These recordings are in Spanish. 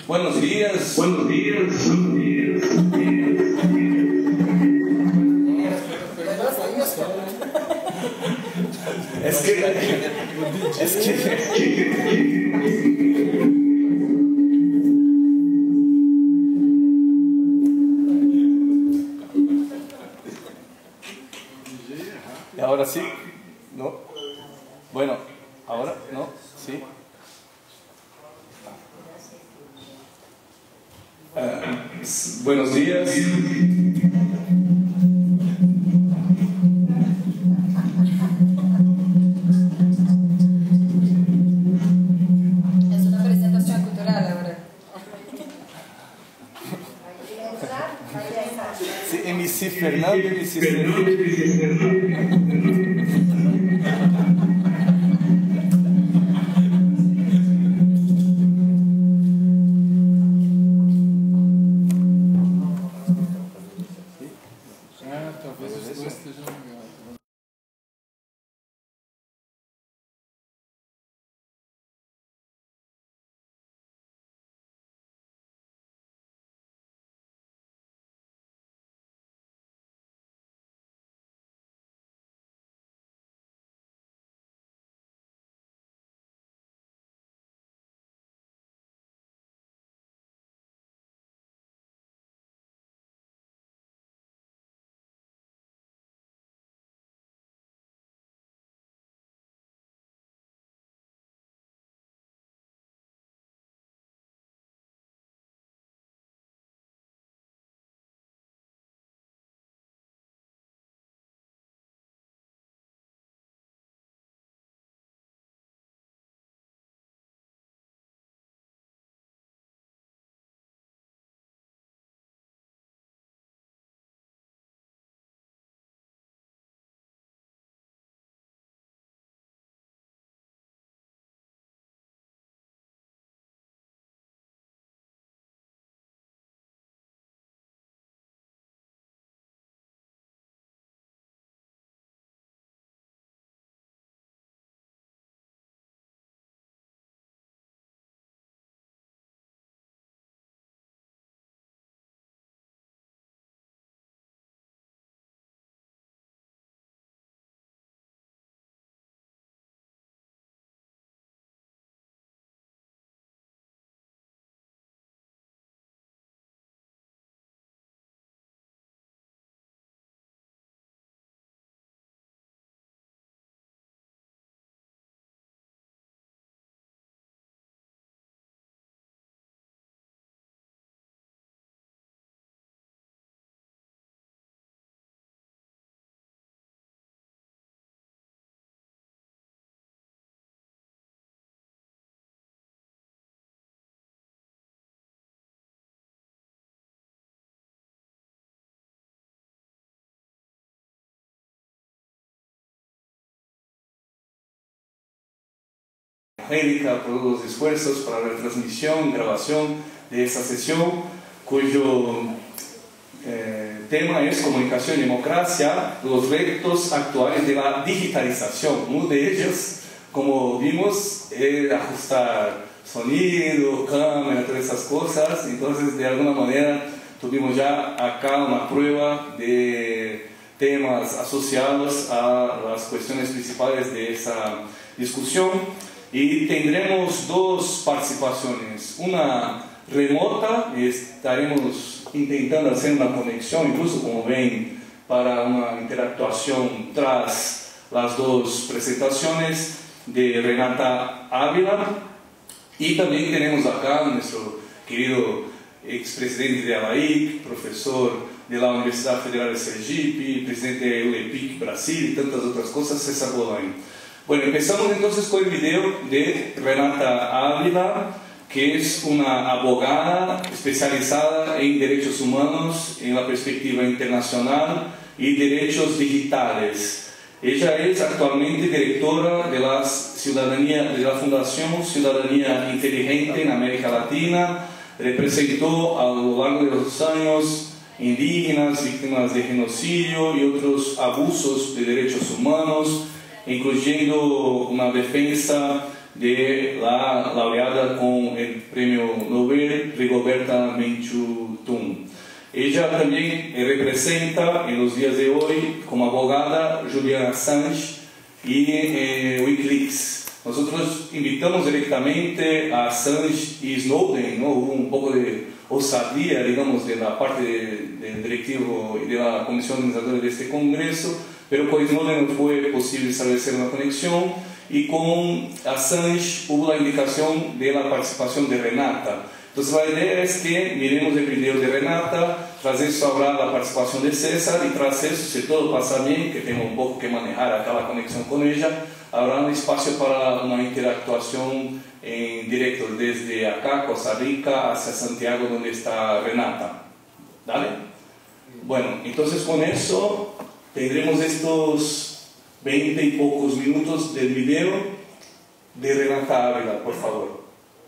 Buenos días. Buenos días. Es que ¿Y ahora sí? ¿No? Bueno, ¿ahora? ¿No? ¿Sí? Buenos días. Es una presentación cultural ahora. Sí, MC Fernando y MC Sergio. Talvez os dois estejam ligados. Angélica por los esfuerzos para la transmisión, grabación de esta sesión, cuyo tema es comunicación y democracia, los retos actuales de la digitalización. Uno de ellos, como vimos, es ajustar sonido, cámara, todas esas cosas. Entonces, de alguna manera, tuvimos ya acá una prueba de temas asociados a las cuestiones principales de esa discusión. Y tendremos dos participaciones, una remota, estaremos intentando hacer una conexión, incluso como ven, para una interactuación tras las dos presentaciones de Renata Ávila. Y también tenemos acá nuestro querido expresidente de ABAIC, profesor de la Universidad Federal de Sergipe, presidente de UEPIC Brasil y tantas otras cosas, César Bolaño. Bueno, empezamos entonces con el video de Renata Ávila, que es una abogada especializada en derechos humanos en la perspectiva internacional y derechos digitales. Ella es actualmente directora de la Fundación Ciudadanía Inteligente en América Latina, representó a lo largo de los años indígenas, víctimas de genocidio y otros abusos de derechos humanos, incluyendo una defensa de la laureada con el premio Nobel Rigoberta Menchú Tum. Ella también representa en los días de hoy como abogada Julian Assange y Wikileaks. Nosotros invitamos directamente a Assange y Snowden, ¿no? Hubo un poco de osadía, digamos, de la parte del directivo y de la comisión organizadora de este congreso, pero con Snowden no fue posible establecer una conexión, y con Assange hubo la indicación de la participación de Renata. Entonces la idea es que miremos el video de Renata, tras eso habrá la participación de César, y tras eso, si todo pasa bien, que tengo un poco que manejar acá la conexión con ella, habrá un espacio para una interactuación en directo desde acá, Costa Rica, hacia Santiago, donde está Renata. ¿Dale? Bueno, entonces con eso tendremos estos 20 y pocos minutos del video de Renata Ávila, por favor.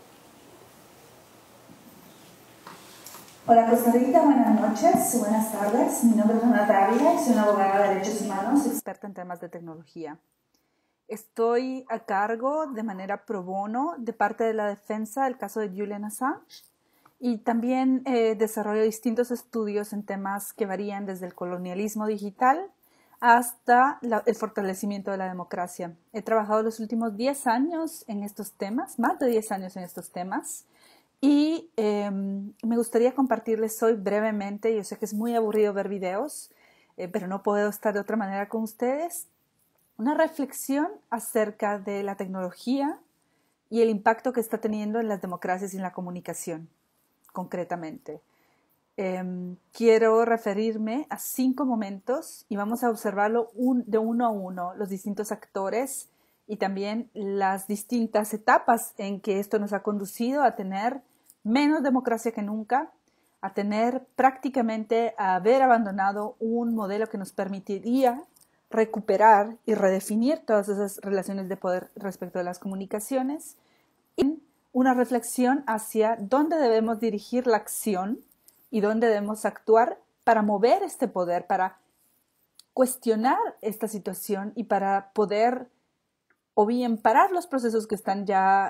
Hola Costa Rica, buenas noches, buenas tardes. Mi nombre es Renata Ávila, soy una abogada de derechos humanos, experta en temas de tecnología. Estoy a cargo de manera pro bono de parte de la defensa del caso de Julian Assange, y también desarrollo distintos estudios en temas que varían desde el colonialismo digital hasta el fortalecimiento de la democracia. He trabajado los últimos 10 años en estos temas, más de 10 años en estos temas. Y me gustaría compartirles hoy brevemente, yo sé que es muy aburrido ver videos, pero no puedo estar de otra manera con ustedes, una reflexión acerca de la tecnología y el impacto que está teniendo en las democracias y en la comunicación, concretamente. Quiero referirme a 5 momentos y vamos a observarlo de uno a uno, los distintos actores y también las distintas etapas en que esto nos ha conducido a tener menos democracia que nunca, a tener prácticamente a haber abandonado un modelo que nos permitiría recuperar y redefinir todas esas relaciones de poder respecto de las comunicaciones, y una reflexión hacia dónde debemos dirigir la acción y dónde debemos actuar para mover este poder, para cuestionar esta situación y para poder o bien parar los procesos que están ya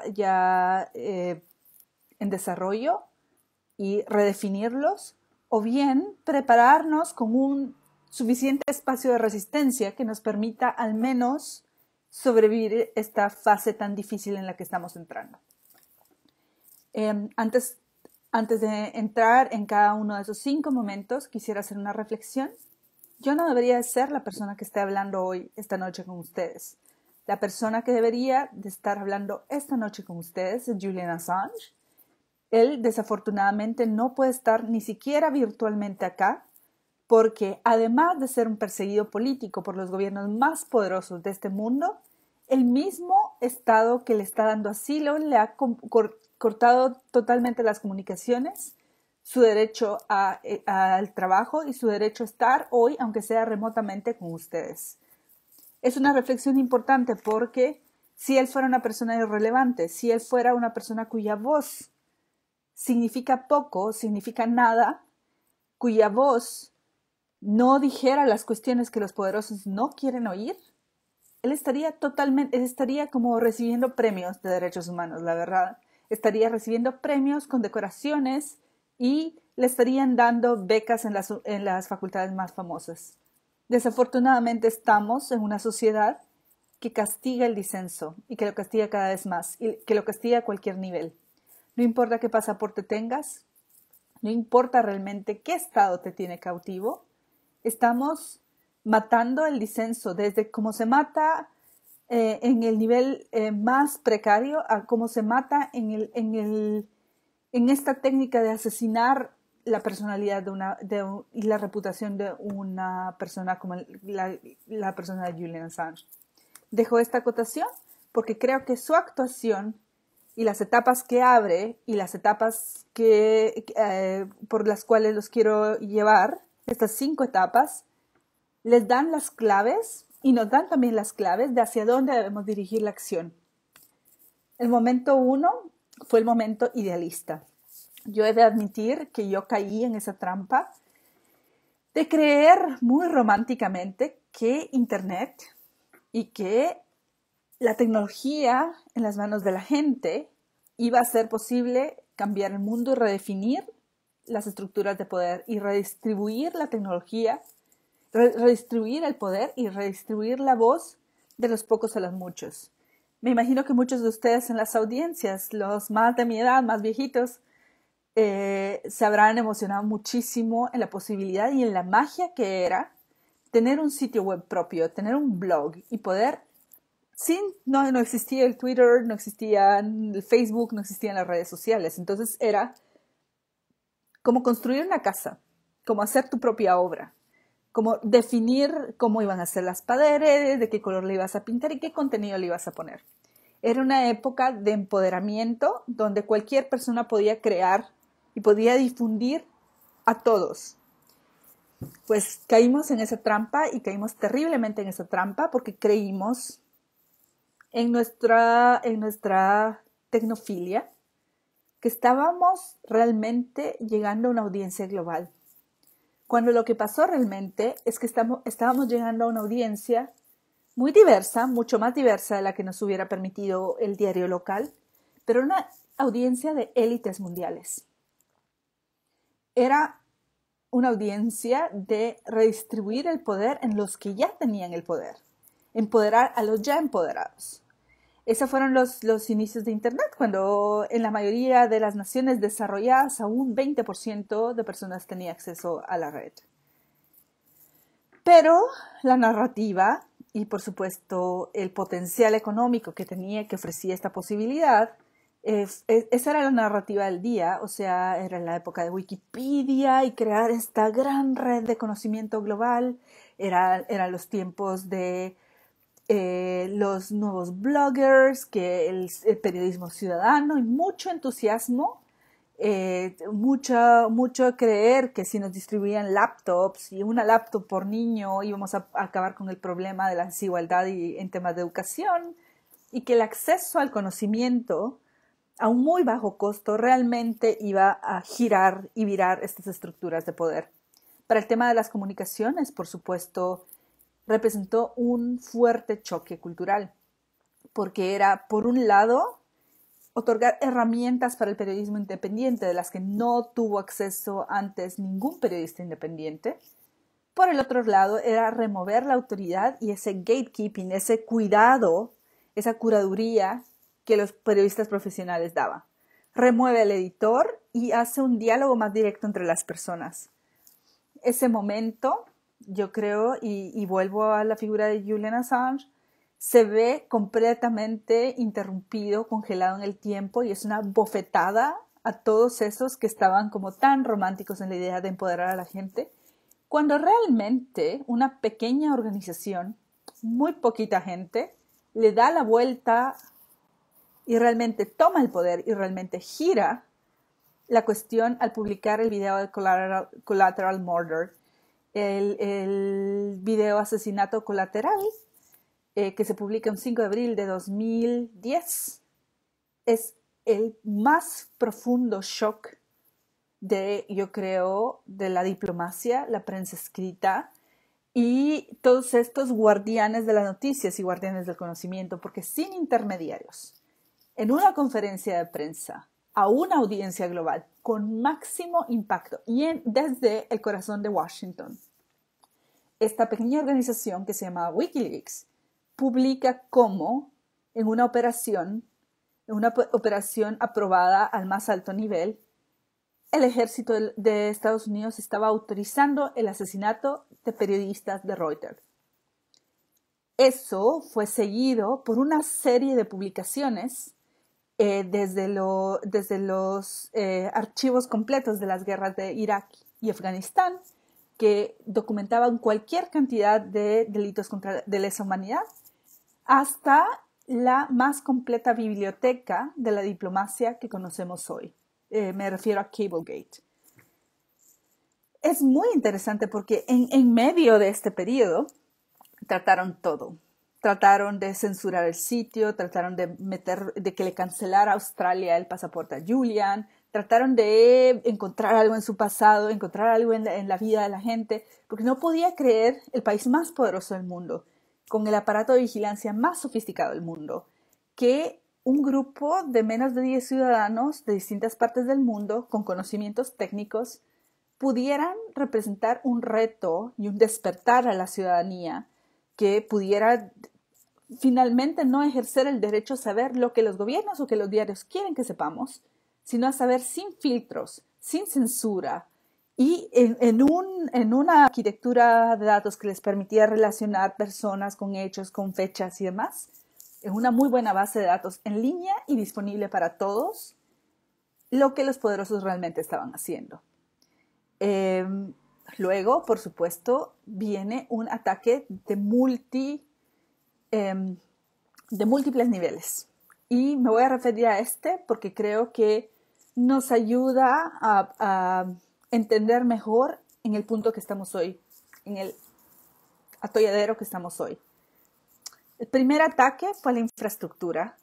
en desarrollo y redefinirlos, o bien prepararnos con un suficiente espacio de resistencia que nos permita al menos sobrevivir esta fase tan difícil en la que estamos entrando. Antes de entrar en cada uno de esos 5 momentos, quisiera hacer una reflexión. Yo no debería de ser la persona que esté hablando hoy, esta noche con ustedes. La persona que debería de estar hablando esta noche con ustedes es Julian Assange. Él desafortunadamente no puede estar ni siquiera virtualmente acá, porque además de ser un perseguido político por los gobiernos más poderosos de este mundo, el mismo Estado que le está dando asilo le ha cortado totalmente las comunicaciones, su derecho al trabajo y su derecho a estar hoy, aunque sea remotamente, con ustedes. Es una reflexión importante porque si él fuera una persona irrelevante, si él fuera una persona cuya voz significa poco, significa nada, cuya voz no dijera las cuestiones que los poderosos no quieren oír, él estaría como recibiendo premios de derechos humanos, la verdad. Estaría recibiendo premios, condecoraciones, y le estarían dando becas en las facultades más famosas. Desafortunadamente estamos en una sociedad que castiga el disenso y que lo castiga cada vez más y que lo castiga a cualquier nivel. No importa qué pasaporte tengas, no importa realmente qué estado te tiene cautivo, estamos matando el disenso desde cómo se mata en el nivel más precario a cómo se mata en esta técnica de asesinar la personalidad y la reputación de una persona como la persona de Julian Assange. Dejo esta acotación porque creo que su actuación y las etapas que abre y las etapas por las cuales los quiero llevar, estas 5 etapas, les dan las claves y nos dan también las claves de hacia dónde debemos dirigir la acción. El momento 1 fue el momento idealista. Yo he de admitir que yo caí en esa trampa de creer muy románticamente que Internet y que la tecnología en las manos de la gente iba a ser posible cambiar el mundo y redefinir las estructuras de poder y redistribuir la tecnología, redistribuir el poder y redistribuir la voz de los pocos a los muchos. Me imagino que muchos de ustedes en las audiencias, los más de mi edad, más viejitos, se habrán emocionado muchísimo en la posibilidad y en la magia que era tener un sitio web propio, tener un blog y poder, no existía el Twitter, no existía el Facebook, no existían las redes sociales. Entonces era como construir una casa, como hacer tu propia obra, como definir cómo iban a ser las paredes, de qué color le ibas a pintar y qué contenido le ibas a poner. Era una época de empoderamiento donde cualquier persona podía crear y podía difundir a todos. Pues caímos en esa trampa y caímos terriblemente en esa trampa porque creímos en nuestra tecnofilia que estábamos realmente llegando a una audiencia global. Cuando lo que pasó realmente es que estábamos llegando a una audiencia muy diversa, mucho más diversa de la que nos hubiera permitido el diario local, pero una audiencia de élites mundiales. Era una audiencia de redistribuir el poder en los que ya tenían el poder, empoderar a los ya empoderados. Esos fueron los inicios de Internet, cuando en la mayoría de las naciones desarrolladas aún 20% de personas tenía acceso a la red. Pero la narrativa y por supuesto el potencial económico que ofrecía esta posibilidad, esa era la narrativa del día, o sea, era la época de Wikipedia y crear esta gran red de conocimiento global, eran los tiempos de los nuevos bloggers, que el periodismo ciudadano y mucho entusiasmo, mucho creer que si nos distribuían laptops y una laptop por niño íbamos a acabar con el problema de la desigualdad en temas de educación y que el acceso al conocimiento a un muy bajo costo realmente iba a girar y virar estas estructuras de poder. Para el tema de las comunicaciones, por supuesto, representó un fuerte choque cultural, porque era, por un lado, otorgar herramientas para el periodismo independiente de las que no tuvo acceso antes ningún periodista independiente. Por el otro lado, era remover la autoridad y ese gatekeeping, ese cuidado, esa curaduría que los periodistas profesionales daban. Remueve al editor y hace un diálogo más directo entre las personas. Ese momento, yo creo, y vuelvo a la figura de Julian Assange, se ve completamente interrumpido, congelado en el tiempo y es una bofetada a todos esos que estaban como tan románticos en la idea de empoderar a la gente, cuando realmente una pequeña organización, muy poquita gente, le da la vuelta y realmente toma el poder y realmente gira la cuestión al publicar el video de Collateral Murder, el video asesinato colateral, que se publica el 5 de abril de 2010, es el más profundo shock yo creo, de la diplomacia, la prensa escrita y todos estos guardianes de las noticias y guardianes del conocimiento, porque sin intermediarios, en una conferencia de prensa, a una audiencia global, con máximo impacto y desde el corazón de Washington, esta pequeña organización que se llama Wikileaks, publica cómo en una operación aprobada al más alto nivel, el ejército de Estados Unidos estaba autorizando el asesinato de periodistas de Reuters. Eso fue seguido por una serie de publicaciones desde los archivos completos de las guerras de Irak y Afganistán, que documentaban cualquier cantidad de delitos de lesa humanidad, hasta la más completa biblioteca de la diplomacia que conocemos hoy. Me refiero a Cablegate. Es muy interesante porque en medio de este periodo trataron todo. Trataron de censurar el sitio, trataron de que le cancelara a Australia el pasaporte a Julian, trataron de encontrar algo en su pasado, encontrar algo en la vida de la gente, porque no podía creer el país más poderoso del mundo, con el aparato de vigilancia más sofisticado del mundo, que un grupo de menos de 10 ciudadanos de distintas partes del mundo con conocimientos técnicos pudieran representar un reto y un despertar a la ciudadanía que pudiera finalmente no ejercer el derecho a saber lo que los gobiernos o que los diarios quieren que sepamos, sino a saber sin filtros, sin censura y en una arquitectura de datos que les permitía relacionar personas con hechos, con fechas y demás, en una muy buena base de datos en línea y disponible para todos, lo que los poderosos realmente estaban haciendo. Luego, por supuesto, viene un ataque de múltiples niveles. Y me voy a referir a este porque creo que nos ayuda a entender mejor en el punto que estamos hoy, en el atolladero que estamos hoy. El primer ataque fue a la infraestructura.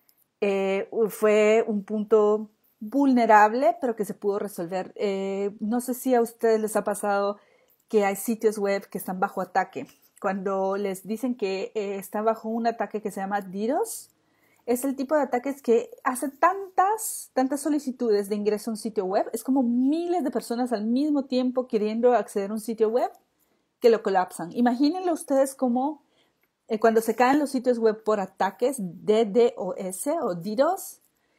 Fue un punto vulnerable, pero que se pudo resolver. No sé si a ustedes les ha pasado que hay sitios web que están bajo ataque. Cuando les dicen que están bajo un ataque que se llama DDoS, es el tipo de ataques que hace tantas solicitudes de ingreso a un sitio web. Es como miles de personas al mismo tiempo queriendo acceder a un sitio web que lo colapsan. Imagínenlo ustedes como cuando se caen los sitios web por ataques DDoS o DDoS,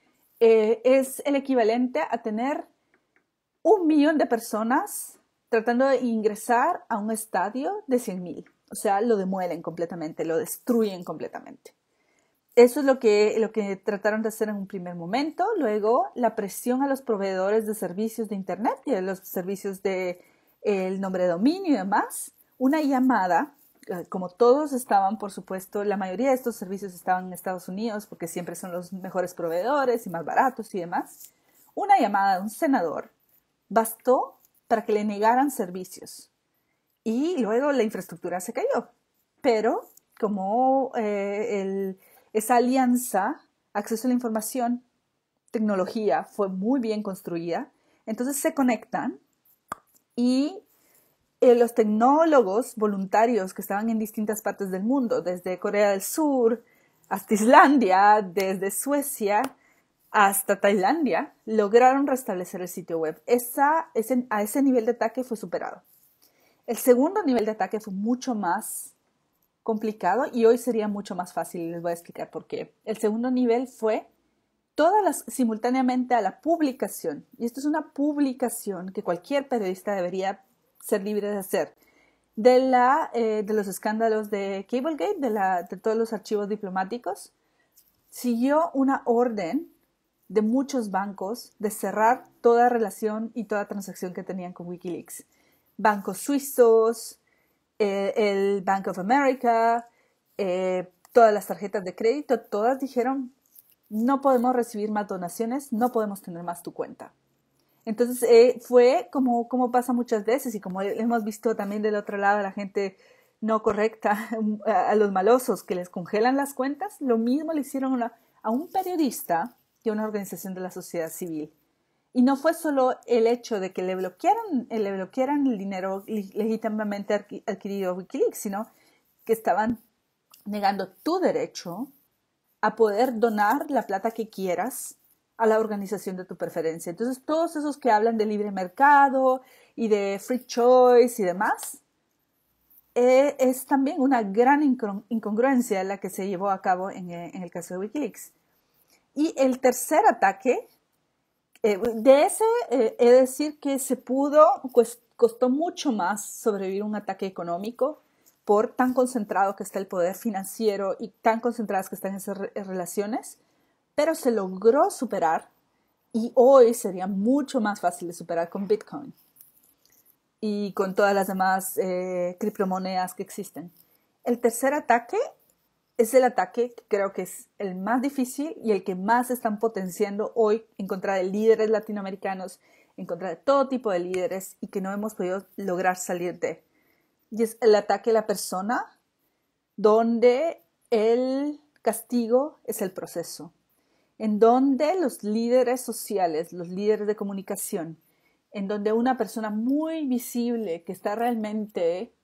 es el equivalente a tener 1 millón de personas tratando de ingresar a un estadio de 100,000. O sea, lo demuelen completamente, lo destruyen completamente. Eso es lo que trataron de hacer en un primer momento. Luego, la presión a los proveedores de servicios de Internet y a los servicios de el nombre de dominio y demás. Una llamada, como todos estaban, por supuesto, la mayoría de estos servicios estaban en Estados Unidos porque siempre son los mejores proveedores y más baratos y demás. Una llamada de un senador bastó para que le negaran servicios. Y luego la infraestructura se cayó. Pero como esa alianza, acceso a la información, tecnología, fue muy bien construida, entonces se conectan y los tecnólogos voluntarios que estaban en distintas partes del mundo, desde Corea del Sur hasta Islandia, desde Suecia hasta Tailandia, lograron restablecer el sitio web. A ese nivel de ataque fue superado. El segundo nivel de ataque fue mucho más complicado y hoy sería mucho más fácil y les voy a explicar por qué. El segundo nivel fue simultáneamente a la publicación, y esto es una publicación que cualquier periodista debería ser libre de hacer, de los escándalos de Cablegate, de todos los archivos diplomáticos. Siguió una orden de muchos bancos de cerrar toda relación y toda transacción que tenían con Wikileaks. Bancos suizos, el Bank of America, todas las tarjetas de crédito, todas dijeron, no podemos recibir más donaciones, no podemos tener más tu cuenta. Entonces fue como pasa muchas veces y como hemos visto también del otro lado a la gente no correcta, a los malosos que les congelan las cuentas, lo mismo le hicieron a un periodista y a una organización de la sociedad civil. Y no fue solo el hecho de que le bloquearan el dinero legítimamente adquirido a Wikileaks, sino que estaban negando tu derecho a poder donar la plata que quieras a la organización de tu preferencia. Entonces, todos esos que hablan de libre mercado y de free choice y demás, es también una gran incongruencia la que se llevó a cabo en el caso de Wikileaks. Y el tercer ataque, he de decir que costó mucho más sobrevivir un ataque económico por tan concentrado que está el poder financiero y tan concentradas que están esas relaciones, pero se logró superar y hoy sería mucho más fácil de superar con Bitcoin y con todas las demás criptomonedas que existen. El tercer ataque es el ataque que creo que es el más difícil y el que más están potenciando hoy en contra de líderes latinoamericanos, en contra de todo tipo de líderes y que no hemos podido lograr salir de. Y es el ataque a la persona, donde el castigo es el proceso, en donde los líderes sociales, los líderes de comunicación, en donde una persona muy visible que está realmente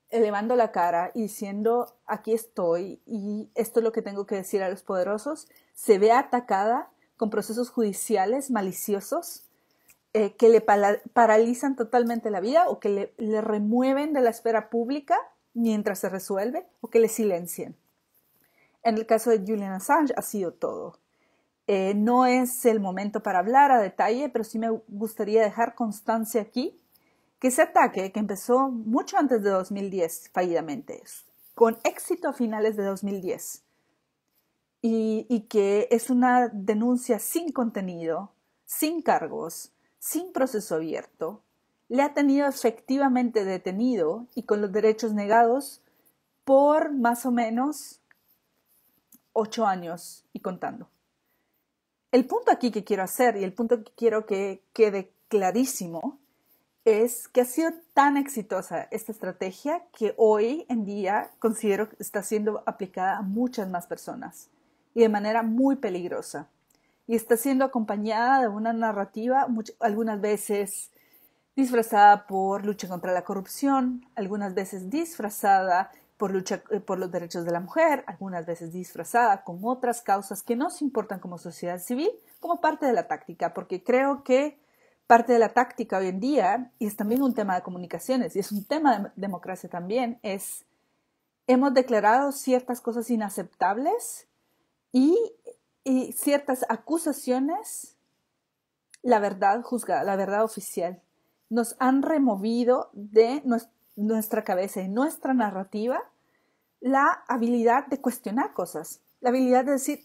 elevando la cara y diciendo aquí estoy y esto es lo que tengo que decir a los poderosos, se ve atacada con procesos judiciales maliciosos que le paralizan totalmente la vida o que le remueven de la esfera pública mientras se resuelve o que le silencien. En el caso de Julian Assange ha sido todo. No es el momento para hablar a detalle, pero sí me gustaría dejar constancia aquí que ese ataque, que empezó mucho antes de 2010, fallidamente, con éxito a finales de 2010, y que es una denuncia sin contenido, sin cargos, sin proceso abierto, le ha tenido efectivamente detenido y con los derechos negados por más o menos 8 años y contando. El punto aquí que quiero hacer y el punto que quiero que quede clarísimo es que ha sido tan exitosa esta estrategia que hoy en día considero que está siendo aplicada a muchas más personas y de manera muy peligrosa. Y está siendo acompañada de una narrativa algunas veces disfrazada por lucha contra la corrupción, algunas veces disfrazada por lucha por los derechos de la mujer, algunas veces disfrazada con otras causas que nos importan como sociedad civil, como parte de la táctica, porque creo que parte de la táctica hoy en día, y es también un tema de comunicaciones, y es un tema de democracia también, es hemos declarado ciertas cosas inaceptables y ciertas acusaciones, la verdad juzgada, la verdad oficial. Nos han removido de nuestra cabeza y nuestra narrativa la habilidad de cuestionar cosas, la habilidad de decir,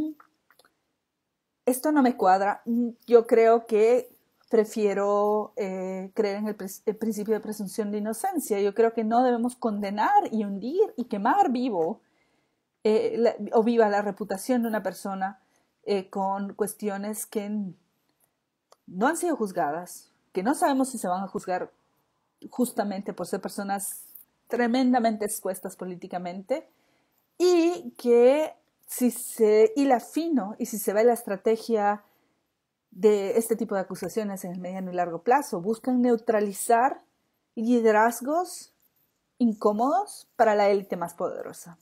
esto no me cuadra, yo creo que prefiero creer en el principio de presunción de inocencia, yo creo que no debemos condenar y hundir y quemar vivo o viva la reputación de una persona con cuestiones que no han sido juzgadas, que no sabemos si se van a juzgar justamente por ser personas tremendamente expuestas políticamente y que si se hila fino y si se ve la estrategia de este tipo de acusaciones en el mediano y largo plazo, buscan neutralizar liderazgos incómodos para la élite más poderosa.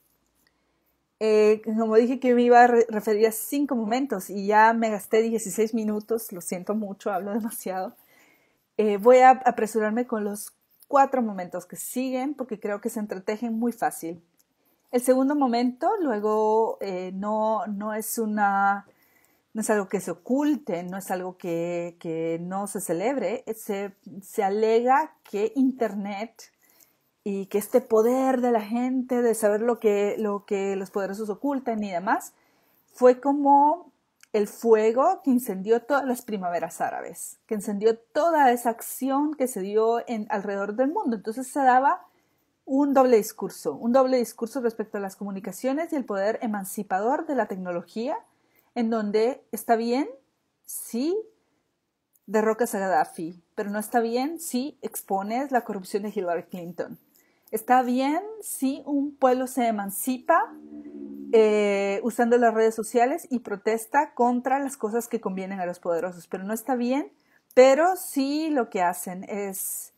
Como dije que me iba a referir a 5 momentos y ya me gasté 16 minutos, lo siento mucho, hablo demasiado. Voy a apresurarme con los 4 momentos que siguen porque creo que se entretejen muy fácil. El segundo momento, luego, no es algo que se oculte, no es algo que no se celebre. Se alega que Internet y que este poder de la gente de saber lo que los poderosos ocultan y demás, fue como el fuego que incendió todas las primaveras árabes, que encendió toda esa acción que se dio alrededor del mundo. Entonces se daba un doble discurso respecto a las comunicaciones y el poder emancipador de la tecnología, en donde está bien si derrocas a Gaddafi, pero no está bien si expones la corrupción de Hillary Clinton. Está bien si un pueblo se emancipa usando las redes sociales y protesta contra las cosas que convienen a los poderosos, pero no está bien, pero sí lo que hacen es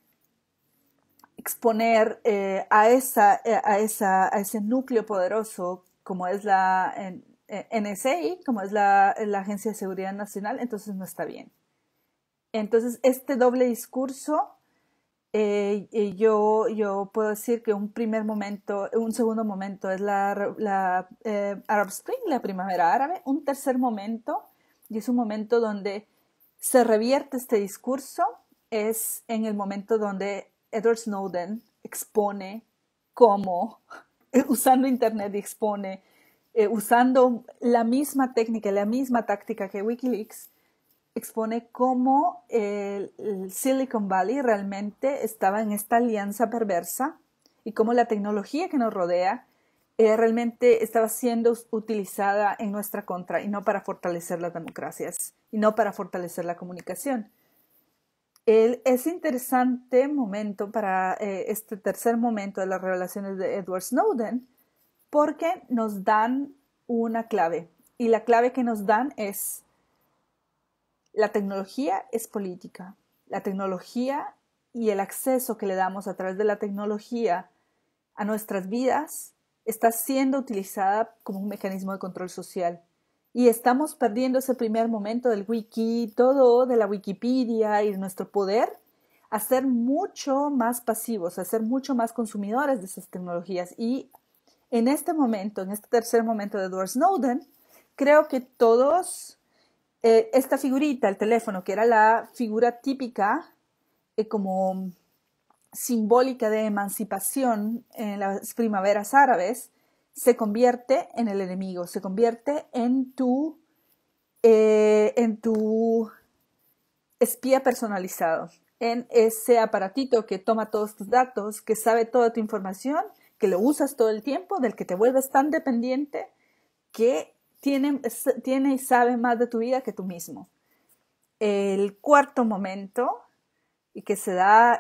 exponer a ese núcleo poderoso como es la NSA, como es la Agencia de Seguridad Nacional, entonces no está bien. Entonces este doble discurso, yo puedo decir que un segundo momento es la Arab Spring, la primavera árabe, un tercer momento, y es un momento donde se revierte este discurso, es en el momento donde Edward Snowden expone cómo, usando Internet, expone, usando la misma técnica, la misma táctica que Wikileaks, expone cómo el Silicon Valley realmente estaba en esta alianza perversa y cómo la tecnología que nos rodea realmente estaba siendo utilizada en nuestra contra y no para fortalecer las democracias y no para fortalecer la comunicación. Es interesante momento para este tercer momento de las revelaciones de Edward Snowden porque nos dan una clave y la clave que nos dan es: la tecnología es política, la tecnología y el acceso que le damos a través de la tecnología a nuestras vidas está siendo utilizada como un mecanismo de control social. Y estamos perdiendo ese primer momento del wiki, todo de la Wikipedia y de nuestro poder a ser mucho más pasivos, a ser mucho más consumidores de esas tecnologías. Y en este momento, en este tercer momento de Edward Snowden, creo que todos, esta figurita, el teléfono, que era la figura típica como simbólica de emancipación en las primaveras árabes, se convierte en el enemigo, se convierte en tu espía personalizado, en ese aparatito que toma todos tus datos, que sabe toda tu información, que lo usas todo el tiempo, del que te vuelves tan dependiente que tiene y sabe más de tu vida que tú mismo. El cuarto momento, y que se da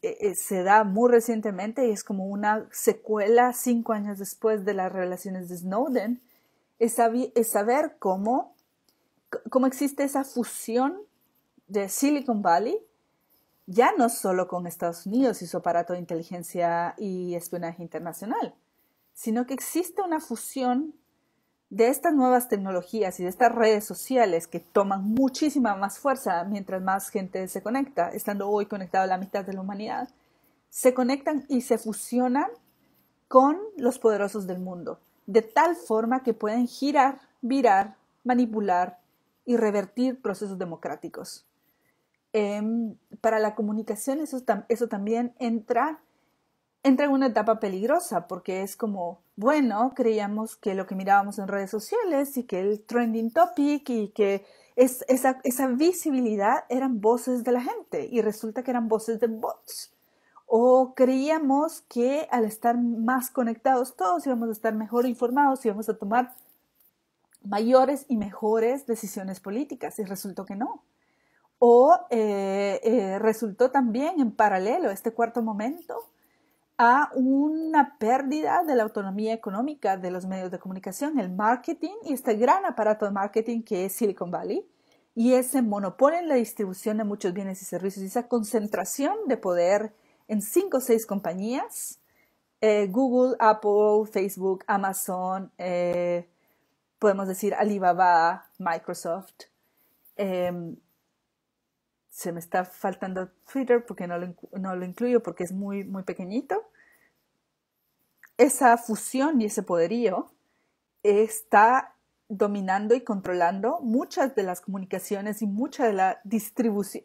muy recientemente y es como una secuela 5 años después de las revelaciones de Snowden, es saber cómo existe esa fusión de Silicon Valley, ya no solo con Estados Unidos y su aparato de inteligencia y espionaje internacional, sino que existe una fusión de estas nuevas tecnologías y de estas redes sociales que toman muchísima más fuerza mientras más gente se conecta, estando hoy conectado a la mitad de la humanidad, se conectan y se fusionan con los poderosos del mundo, de tal forma que pueden girar, virar, manipular y revertir procesos democráticos. Para la comunicación eso también entra en una etapa peligrosa, porque es como, bueno, creíamos que lo que mirábamos en redes sociales y que el trending topic y que esa visibilidad eran voces de la gente y resulta que eran voces de bots. O creíamos que al estar más conectados todos íbamos a estar mejor informados y íbamos a tomar mayores y mejores decisiones políticas y resultó que no. O resultó también en paralelo este cuarto momento a una pérdida de la autonomía económica de los medios de comunicación, el marketing y este gran aparato de marketing que es Silicon Valley y ese monopolio en la distribución de muchos bienes y servicios y esa concentración de poder en 5 o 6 compañías, Google, Apple, Facebook, Amazon, podemos decir Alibaba, Microsoft. Se me está faltando Twitter porque no lo incluyo porque es muy, muy pequeñito. Esa fusión y ese poderío está dominando y controlando muchas de las comunicaciones y mucha de la distribución.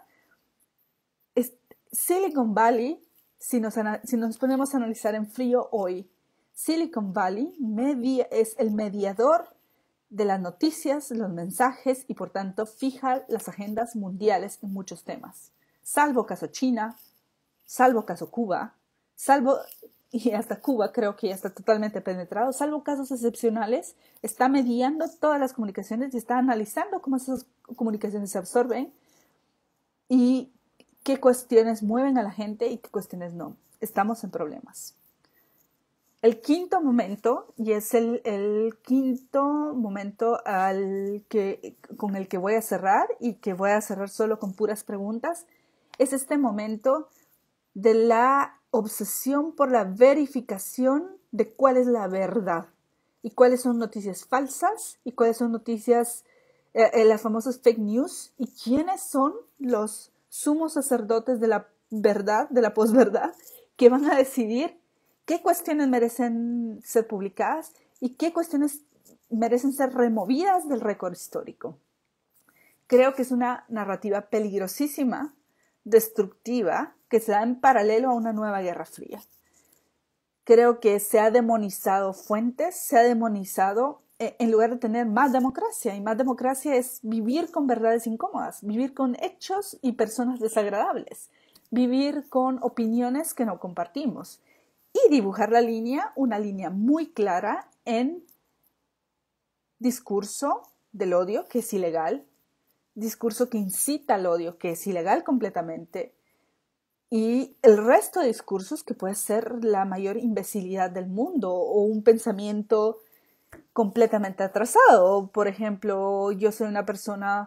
Silicon Valley, si nos ponemos a analizar en frío hoy, Silicon Valley es el mediador de las noticias, los mensajes y por tanto fija las agendas mundiales en muchos temas. Salvo caso China, salvo caso Cuba, y hasta Cuba creo que ya está totalmente penetrado, salvo casos excepcionales, está mediando todas las comunicaciones y está analizando cómo esas comunicaciones se absorben y qué cuestiones mueven a la gente y qué cuestiones no. Estamos en problemas. El quinto momento, y es el quinto momento con el que voy a cerrar y que voy a cerrar solo con puras preguntas, es este momento de la obsesión por la verificación de cuál es la verdad y cuáles son noticias falsas y cuáles son noticias, las famosas fake news y quiénes son los sumos sacerdotes de la verdad, de la posverdad, que van a decidir qué cuestiones merecen ser publicadas y qué cuestiones merecen ser removidas del récord histórico. Creo que es una narrativa peligrosísima, destructiva, que se da en paralelo a una nueva Guerra Fría. Creo que se ha demonizado fuentes, se ha demonizado en lugar de tener más democracia. Y más democracia es vivir con verdades incómodas, vivir con hechos y personas desagradables, vivir con opiniones que no compartimos. Y dibujar una línea muy clara en discurso del odio, que es ilegal, discurso que incita al odio, que es ilegal completamente, y el resto de discursos que puede ser la mayor imbecilidad del mundo o un pensamiento completamente atrasado. Por ejemplo, yo soy una persona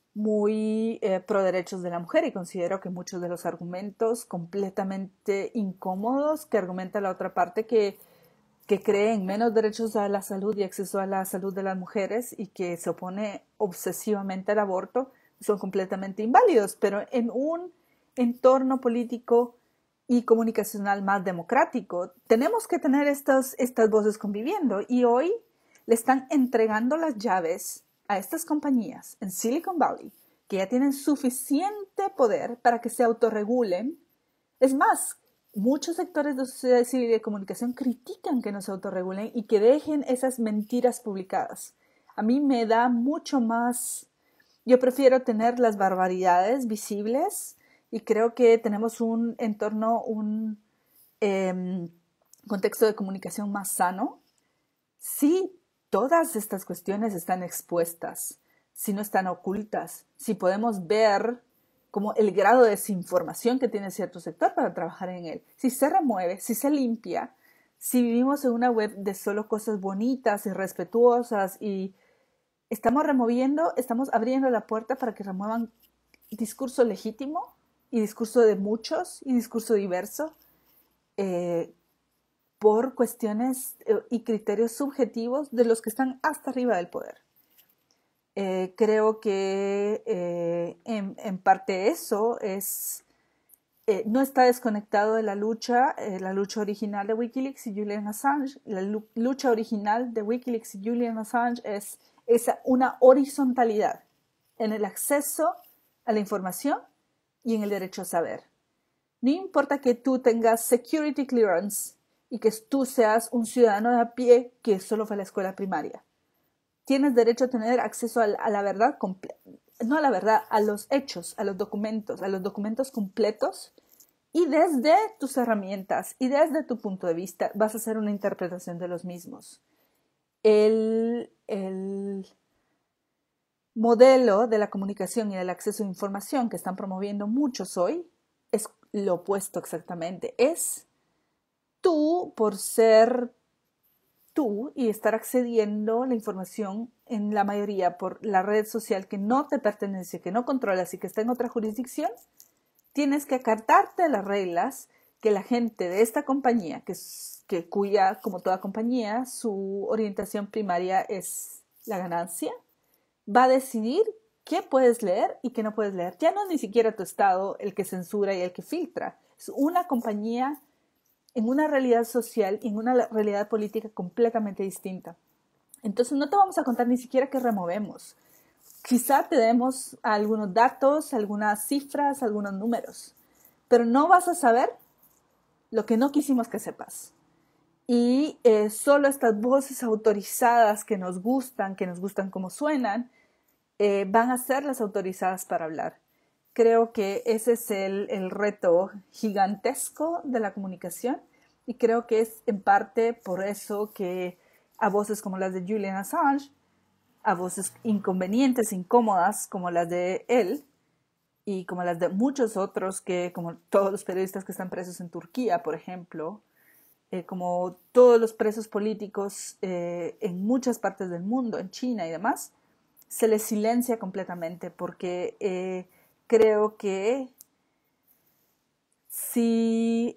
muy pro derechos de la mujer, y considero que muchos de los argumentos completamente incómodos que argumenta la otra parte que cree en menos derechos a la salud y acceso a la salud de las mujeres y que se opone obsesivamente al aborto, son completamente inválidos. Pero en un entorno político y comunicacional más democrático, tenemos que tener estas voces conviviendo, y hoy le están entregando las llaves a estas compañías en Silicon Valley que ya tienen suficiente poder para que se autorregulen. Es más, muchos sectores de sociedad civil y de comunicación critican que no se autorregulen y que dejen esas mentiras publicadas. A mí me da mucho más. Yo prefiero tener las barbaridades visibles, y creo que tenemos un entorno, un contexto de comunicación más sano si todas estas cuestiones están expuestas, si no están ocultas, si podemos ver como el grado de desinformación que tiene cierto sector para trabajar en él, si se remueve, si se limpia, si vivimos en una web de solo cosas bonitas y respetuosas, y estamos abriendo la puerta para que remuevan discurso legítimo y discurso de muchos y discurso diverso por cuestiones y criterios subjetivos de los que están hasta arriba del poder. Creo que en parte eso no está desconectado de la lucha original de Wikileaks y Julian Assange. La lucha original de Wikileaks y Julian Assange es una horizontalidad en el acceso a la información y en el derecho a saber. No importa que tú tengas security clearance y que tú seas un ciudadano de a pie que solo fue a la escuela primaria. Tienes derecho a tener acceso a la verdad completa, no a la verdad, a los hechos, a los documentos completos, y desde tus herramientas y desde tu punto de vista vas a hacer una interpretación de los mismos. El modelo de la comunicación y del acceso a información que están promoviendo muchos hoy es lo opuesto exactamente. Es tú, por ser tú y estar accediendo a la información en la mayoría por la red social que no te pertenece, que no controlas y que está en otra jurisdicción, tienes que acatarte a las reglas que la gente de esta compañía, cuya, como toda compañía, su orientación primaria es la ganancia, va a decidir qué puedes leer y qué no puedes leer. Ya no es ni siquiera tu Estado el que censura y el que filtra. Es una compañía en una realidad social y en una realidad política completamente distinta. Entonces no te vamos a contar ni siquiera qué removemos. Quizá te demos algunos datos, algunas cifras, algunos números, pero no vas a saber lo que no quisimos que sepas. Y solo estas voces autorizadas que nos gustan como suenan, van a ser las autorizadas para hablar. Creo que ese es el reto gigantesco de la comunicación, y creo que es en parte por eso que a voces como las de Julian Assange, a voces inconvenientes, incómodas como las de él y como las de muchos otros, como todos los periodistas que están presos en Turquía, por ejemplo, como todos los presos políticos en muchas partes del mundo, en China y demás, se les silencia completamente, porque creo que si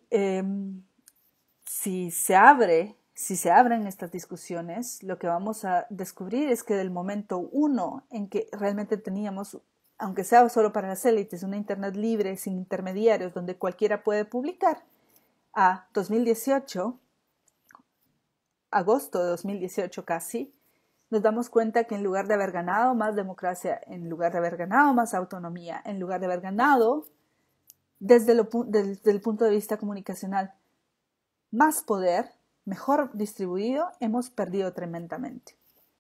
se abren estas discusiones, lo que vamos a descubrir es que del momento uno en que realmente teníamos, aunque sea solo para las élites, una internet libre, sin intermediarios, donde cualquiera puede publicar, a 2018, agosto de 2018 casi, nos damos cuenta que en lugar de haber ganado más democracia, en lugar de haber ganado más autonomía, en lugar de haber ganado desde el punto de vista comunicacional más poder, mejor distribuido, hemos perdido tremendamente.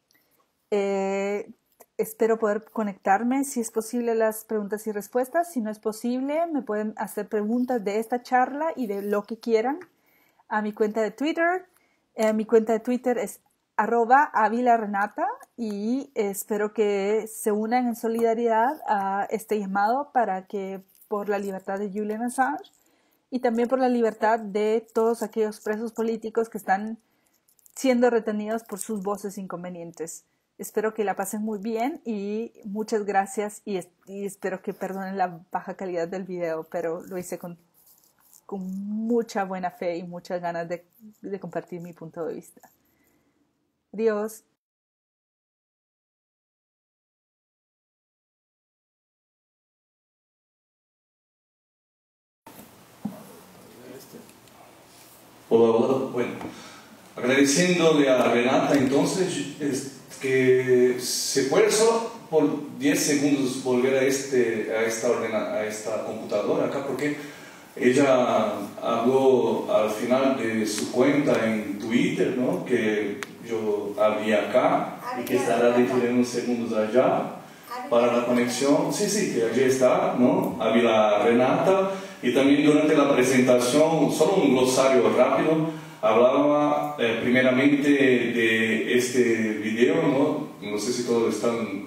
Espero poder conectarme, si es posible, las preguntas y respuestas. Si no es posible, me pueden hacer preguntas de esta charla y de lo que quieran a mi cuenta de Twitter. Mi cuenta de Twitter es @avilarenata, y espero que se unan en solidaridad a este llamado para que por la libertad de Julian Assange y también por la libertad de todos aquellos presos políticos que están siendo retenidos por sus voces inconvenientes. Espero que la pasen muy bien y muchas gracias y espero que perdonen la baja calidad del video, pero lo hice con mucha buena fe y muchas ganas de compartir mi punto de vista. Adiós. Hola, hola. Bueno, agradeciéndole a Renata entonces, es que se puede solo por 10 segundos volver a esta computadora acá, porque ella habló al final de su cuenta en Twitter, ¿no? Que yo abrí acá y que estará dentro de unos segundos allá para la conexión. Sí, sí, que allí está, ¿no? Ávila Renata. Y también durante la presentación, solo un glosario rápido, hablaba primeramente de este video, ¿no? No sé si todos están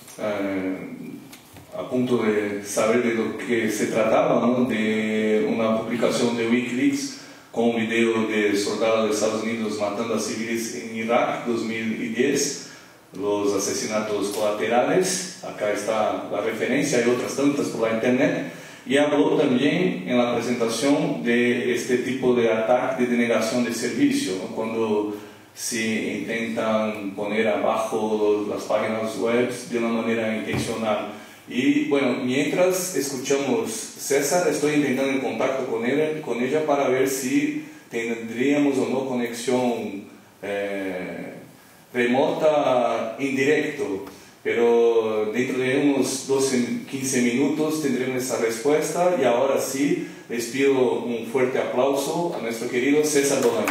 a punto de saber de lo que se trataba, ¿no? De una publicación de Wikileaks con un video de soldados de Estados Unidos matando a civiles en Irak 2010, los asesinatos colaterales. Acá está la referencia, hay otras tantas por la internet. Y habló también en la presentación de este tipo de ataque de denegación de servicio, ¿no? Cuando se intentan poner abajo las páginas web de una manera intencional. Y bueno, mientras escuchamos César, estoy entrando en contacto con ella para ver si tendríamos o no conexión remota en directo. Pero dentro de unos 12-15 minutos tendremos esa respuesta, y ahora sí les pido un fuerte aplauso a nuestro querido César Dolan.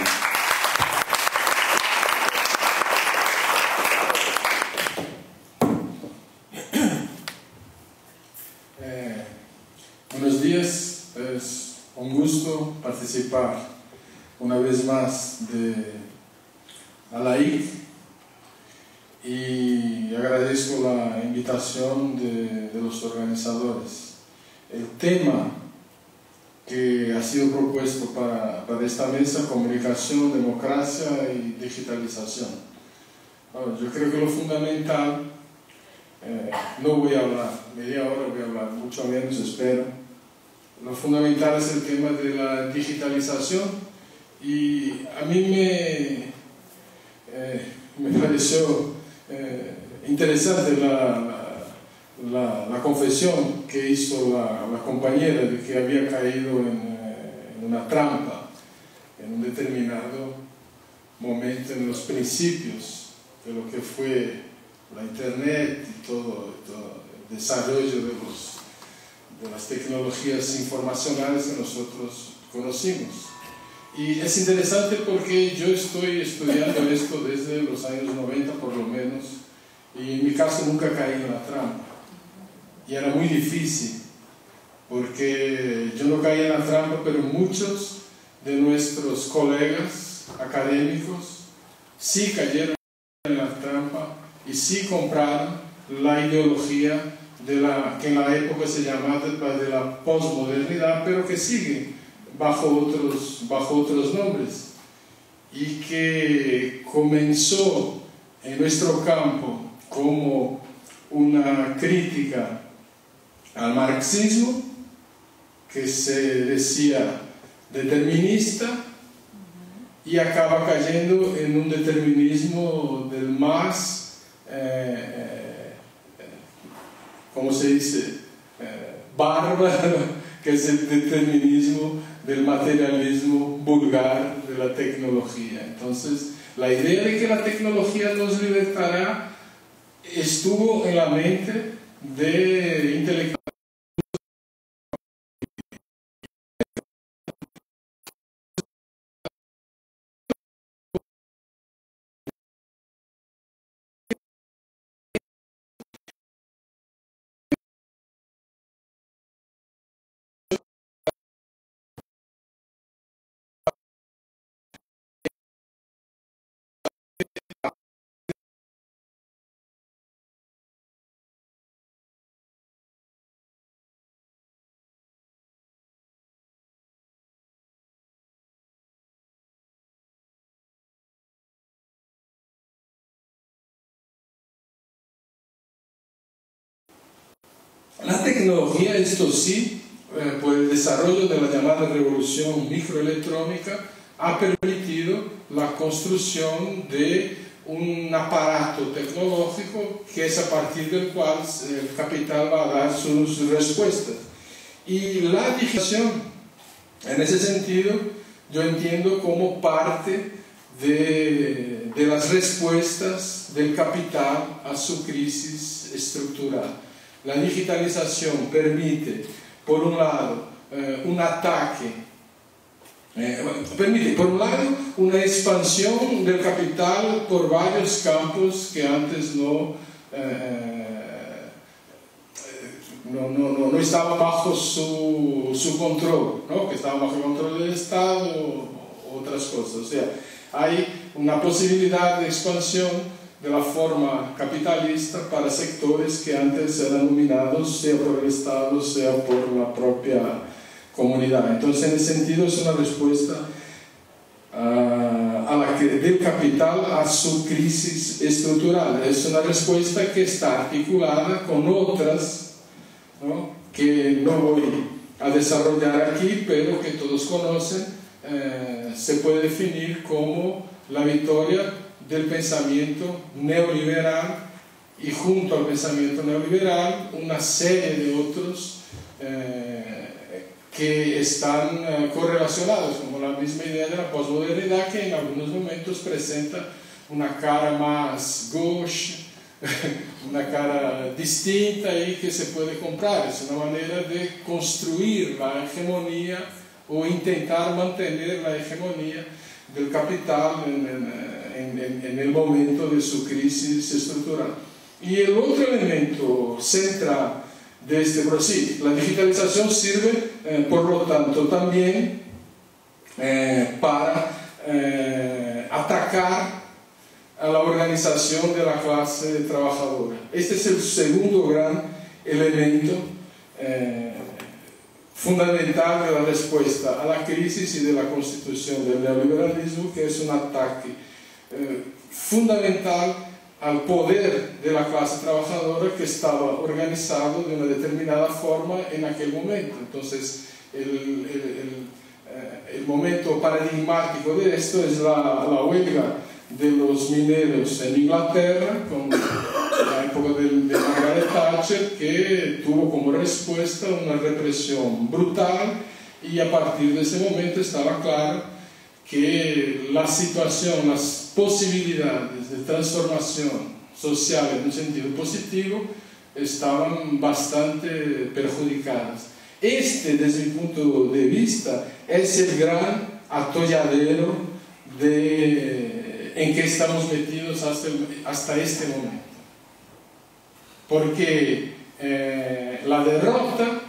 Buenos días, es un gusto participar una vez más de ALAIC. Y agradezco la invitación de los organizadores. El tema que ha sido propuesto para esta mesa: comunicación, democracia y digitalización. Bueno, yo creo que lo fundamental, no voy a hablar media hora, voy a hablar mucho menos, espero. Lo fundamental es el tema de la digitalización, y a mí me pareció interesante la confesión que hizo la compañera de que había caído en una trampa en un determinado momento, en los principios de lo que fue la internet y todo el desarrollo de las tecnologías informacionales que nosotros conocimos. Y es interesante porque yo estoy estudiando esto desde los años 90 por lo menos, y en mi caso nunca caí en la trampa. Y era muy difícil, porque yo no caí en la trampa, pero muchos de nuestros colegas académicos sí cayeron en la trampa y sí compraron la ideología que en la época se llamaba de la posmodernidad, pero que sigue bajo otros nombres, y que comenzó en nuestro campo como una crítica al marxismo, que se decía determinista, y acaba cayendo en un determinismo del más, ¿cómo se dice?, bárbaro, que es el determinismo del materialismo vulgar de la tecnología. Entonces, la idea de que la tecnología nos libertará estuvo en la mente de intelectuales La tecnología, esto sí, por el desarrollo de la llamada revolución microelectrónica, ha permitido la construcción de un aparato tecnológico que es a partir del cual el capital va a dar sus respuestas. Y la digitalización, en ese sentido, yo entiendo como parte de las respuestas del capital a su crisis estructural. La digitalización permite, por un lado, un ataque, permite, por un lado, una expansión del capital por varios campos que antes no estaba bajo su control, ¿no? Que estaba bajo el control del Estado o otras cosas. O sea, hay una posibilidad de expansión de la forma capitalista para sectores que antes eran dominados sea por el Estado, sea por la propia comunidad. Entonces, en ese sentido, es una respuesta del capital a su crisis estructural. Es una respuesta que está articulada con otras, ¿no?, que no voy a desarrollar aquí, pero que todos conocen. Se puede definir como la victoria del pensamiento neoliberal, y junto al pensamiento neoliberal una serie de otros que están correlacionados, como la misma idea de la posmodernidad, que en algunos momentos presenta una cara más gauche, una cara distinta y que se puede comprar. Es una manera de construir la hegemonía o intentar mantener la hegemonía del capital en el momento de su crisis estructural. Y el otro elemento central de este proceso, la digitalización sirve, por lo tanto, también para atacar a la organización de la clase trabajadora. Este es el segundo gran elemento fundamental de la respuesta a la crisis y de la constitución del neoliberalismo, que es un ataque fundamental al poder de la clase trabajadora, que estaba organizado de una determinada forma en aquel momento. Entonces, el momento paradigmático de esto es la huelga de los mineros en Inglaterra, con la época de Margaret Thatcher, que tuvo como respuesta una represión brutal, y a partir de ese momento estaba claro que la situación, las posibilidades de transformación social en un sentido positivo estaban bastante perjudicadas. Este, desde mi punto de vista, es el gran atolladero en que estamos metidos hasta este momento. Porque la derrota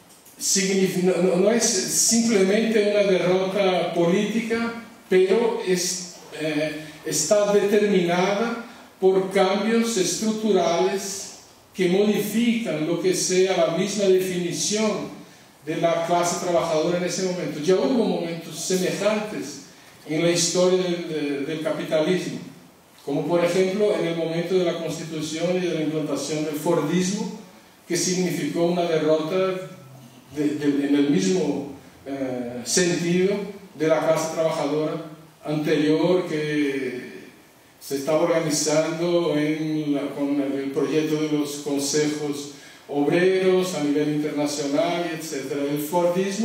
no es simplemente una derrota política, pero está determinada por cambios estructurales que modifican lo que sea la misma definición de la clase trabajadora en ese momento. Ya hubo momentos semejantes en la historia del capitalismo, como por ejemplo en el momento de la constitución y de la implantación del Fordismo, que significó una derrota en el mismo sentido de la clase trabajadora anterior, que se estaba organizando con el proyecto de los consejos obreros a nivel internacional, etc. El Fordismo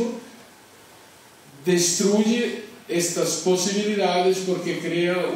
destruye estas posibilidades porque crea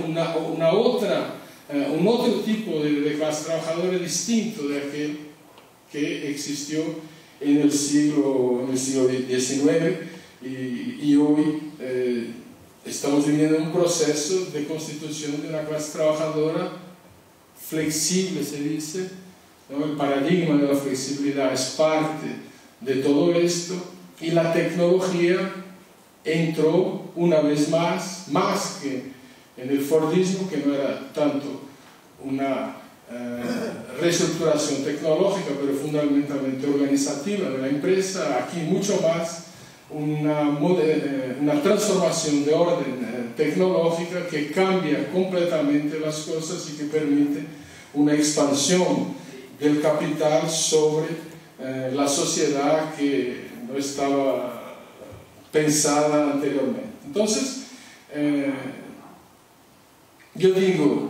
un otro tipo de clase trabajadora distinto de aquel que existió en el siglo XIX, y hoy estamos viviendo un proceso de constitución de una clase trabajadora flexible, se dice, ¿no? El paradigma de la flexibilidad es parte de todo esto, y la tecnología entró una vez más que en el Fordismo, que no era tanto una reestructuración tecnológica, pero fundamentalmente organizativa de la empresa. Aquí mucho más una transformación de orden tecnológica que cambia completamente las cosas y que permite una expansión del capital sobre la sociedad que no estaba pensada anteriormente. Entonces, yo digo,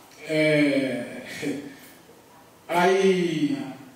hay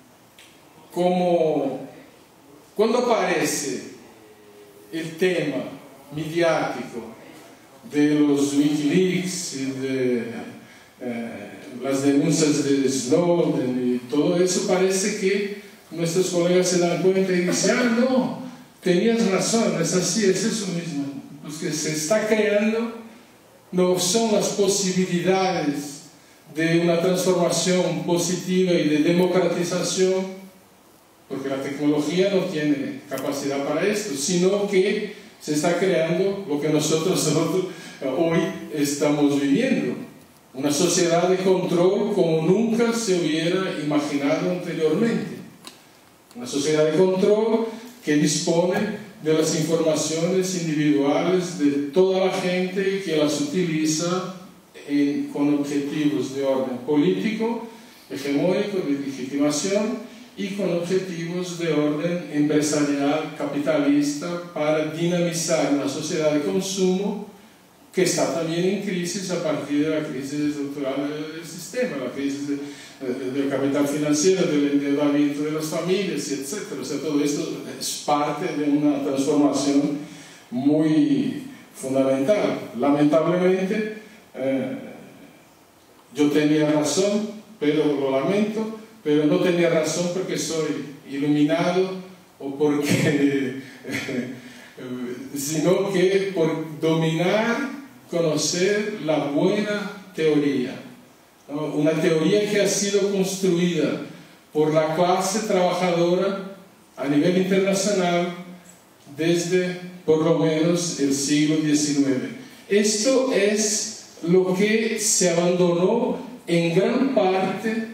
como, cuando aparece el tema mediático de los Wikileaks y de las denuncias de Snowden y todo eso, parece que nuestros colegas se dan cuenta y dicen, ah, no, tenías razón, es así, es eso mismo. Lo que se está creando no son las posibilidades de una transformación positiva y de democratización, porque la tecnología no tiene capacidad para esto, sino que se está creando lo que nosotros hoy estamos viviendo, una sociedad de control como nunca se hubiera imaginado anteriormente, una sociedad de control que dispone de las informaciones individuales de toda la gente y que las utiliza con objetivos de orden político, hegemónico, de legitimación, y con objetivos de orden empresarial, capitalista, para dinamizar una sociedad de consumo que está también en crisis a partir de la crisis estructural del sistema, la crisis del capital financiero, del endeudamiento de las familias, etc. O sea, todo esto es parte de una transformación muy fundamental. Lamentablemente, yo tenía razón, pero lo lamento, pero no tenía razón porque soy iluminado o porque sino que por dominar, conocer la buena teoría, ¿no? Una teoría que ha sido construida por la clase trabajadora a nivel internacional desde por lo menos el siglo XIX. Esto es lo que se abandonó en gran parte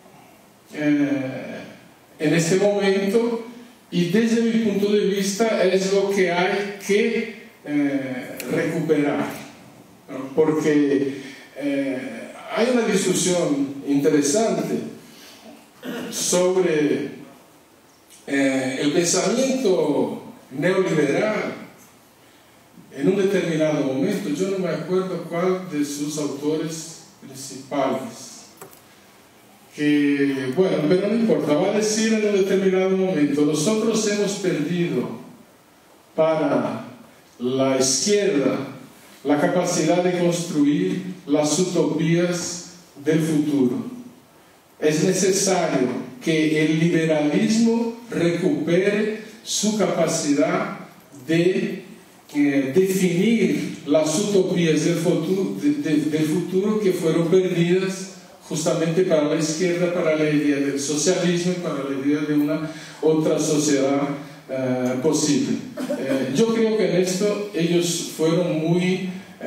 en este momento, y desde mi punto de vista es lo que hay que recuperar, ¿no? Porque hay una discusión interesante sobre el pensamiento neoliberal en un determinado momento. Yo no me acuerdo cuál de sus autores principales, que, bueno, pero no importa, va a decir en un determinado momento: nosotros hemos perdido para la izquierda la capacidad de construir las utopías del futuro. Es necesario que el liberalismo recupere su capacidad de definir las utopías del futuro que fueron perdidas justamente para la izquierda, para la idea del socialismo y para la idea de una otra sociedad posible. Yo creo que en esto ellos fueron muy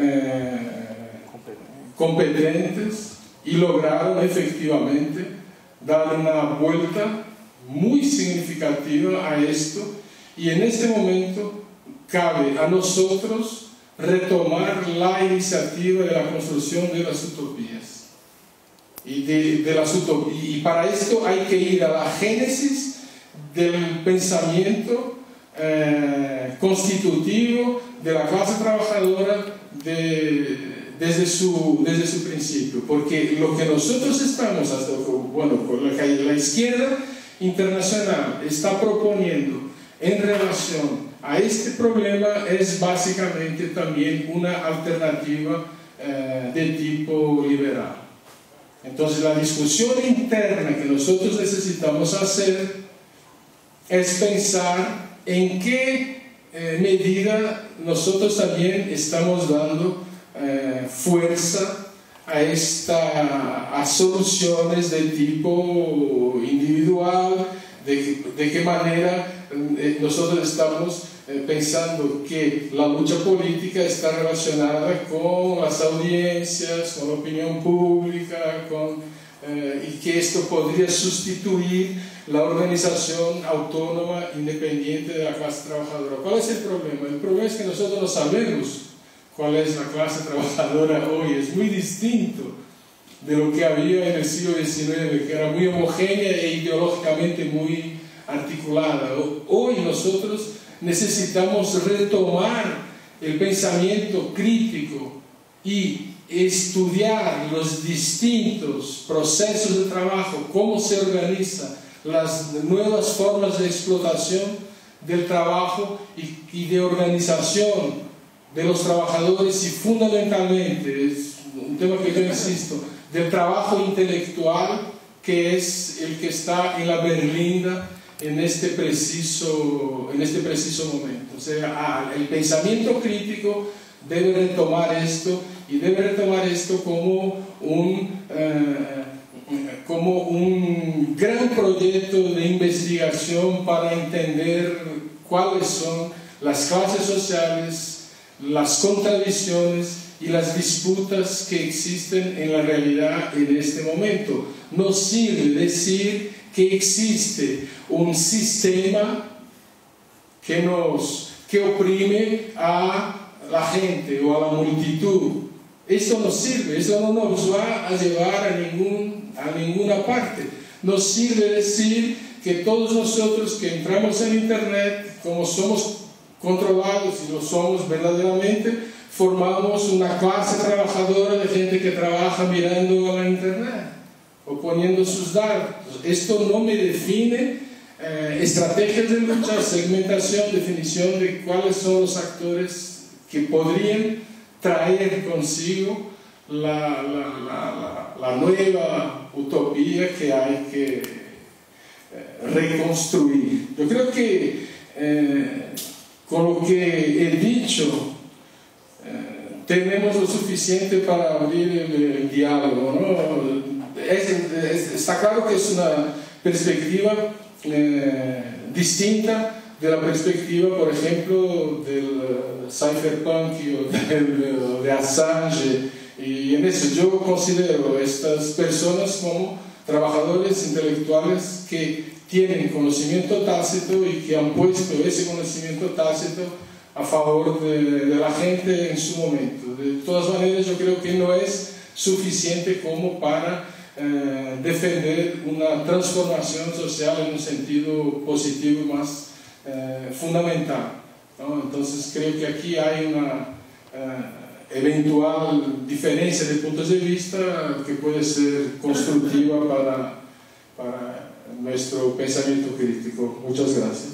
competentes y lograron efectivamente dar una vuelta muy significativa a esto, y en este momento cabe a nosotros retomar la iniciativa de la construcción de las utopías. Y para esto hay que ir a la génesis del pensamiento constitutivo de la clase trabajadora desde su principio, porque lo que nosotros estamos, con lo que la izquierda internacional está proponiendo en relación a este problema es básicamente también una alternativa de tipo liberal. Entonces, la discusión interna que nosotros necesitamos hacer es pensar en qué medida nosotros también estamos dando fuerza a soluciones de tipo individual, de qué manera nosotros estamos pensando que la lucha política está relacionada con las audiencias, con la opinión pública, y que esto podría sustituir la organización autónoma independiente de la clase trabajadora. ¿Cuál es el problema? El problema es que nosotros no sabemos cuál es la clase trabajadora hoy. Es muy distinto de lo que había en el siglo XIX, que era muy homogénea e ideológicamente muy articulada. Hoy nosotros necesitamos retomar el pensamiento crítico y estudiar los distintos procesos de trabajo, cómo se organizan las nuevas formas de explotación del trabajo y de organización de los trabajadores, y fundamentalmente, es un tema que yo insisto, del trabajo intelectual, que es el que está en la berlinda en este preciso momento. O sea, el pensamiento crítico debe retomar esto, y debe retomar esto como un gran proyecto de investigación para entender cuáles son las clases sociales, las contradicciones y las disputas que existen en la realidad en este momento. No sirve decir que existe un sistema que oprime a la gente o a la multitud. Esto no sirve, eso no nos va a llevar a ninguna parte. Nos sirve decir que todos nosotros que entramos en Internet, como somos controlados, y lo somos verdaderamente, formamos una clase trabajadora de gente que trabaja mirando a la Internet o poniendo sus datos. Esto no me define estrategias de lucha, segmentación, definición de cuáles son los actores que podrían traer consigo la nueva utopía que hay que reconstruir. Yo creo que con lo que he dicho tenemos lo suficiente para abrir el diálogo, ¿no? Está claro que es una perspectiva distinta de la perspectiva, por ejemplo, del cypherpunk o de Assange, y en eso yo considero a estas personas como trabajadores intelectuales que tienen conocimiento tácito y que han puesto ese conocimiento tácito a favor de la gente en su momento. De todas maneras, yo creo que no es suficiente como para defender una transformación social en un sentido positivo y más fundamental, ¿no? Entonces creo que aquí hay una eventual diferencia de puntos de vista que puede ser constructiva para nuestro pensamiento crítico. Muchas gracias.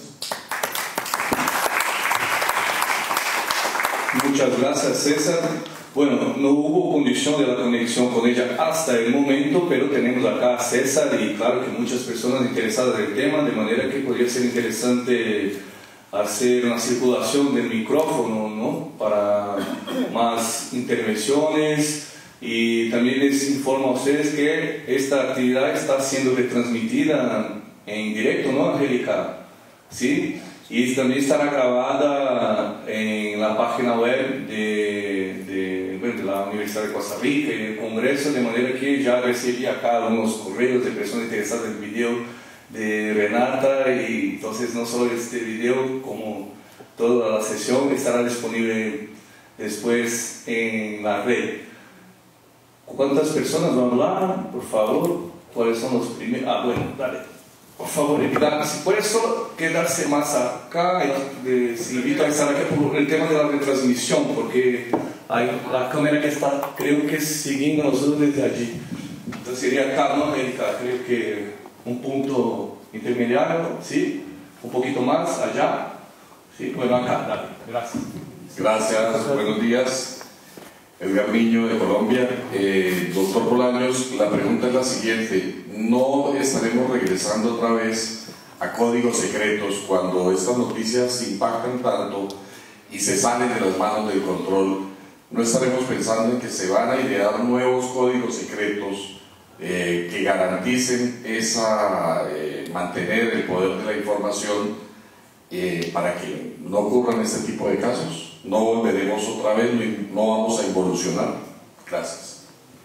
Muchas gracias, César. Bueno, no hubo condición de la conexión con ella hasta el momento, pero tenemos acá a César y claro que muchas personas interesadas en el tema, de manera que podría ser interesante hacer una circulación del micrófono, ¿no? Para más intervenciones. Y también les informo a ustedes que esta actividad está siendo retransmitida en directo, ¿no, Angélica? ¿Sí? Y también estará grabada en la página web de la Universidad de Costa Rica y del Congreso, de manera que ya recibí acá algunos correos de personas interesadas en el video de Renata, y entonces no solo este video, como toda la sesión estará disponible después en la red. ¿Cuántas personas van a hablar? Por favor, ¿cuáles son los primeros? Ah, bueno, dale. Por favor, si puede solo quedarse más acá, les invito a estar aquí por el tema de la retransmisión, porque hay la cámara que está, creo que siguiendo nosotros desde allí. Entonces sería acá, ¿no, América? Creo que un punto intermediario, ¿sí? Un poquito más allá. Sí, bueno, acá, dale. Gracias. Gracias, buenos días. Edgar Niño de Colombia. Doctor Bolaños, la pregunta es la siguiente: ¿no estaremos regresando otra vez a códigos secretos cuando estas noticias impactan tanto y se salen de las manos del control? ¿No estaremos pensando en que se van a idear nuevos códigos secretos que garanticen mantener el poder de la información para que no ocurran este tipo de casos? ¿No volveremos otra vez? ¿No vamos a involucionar? Gracias.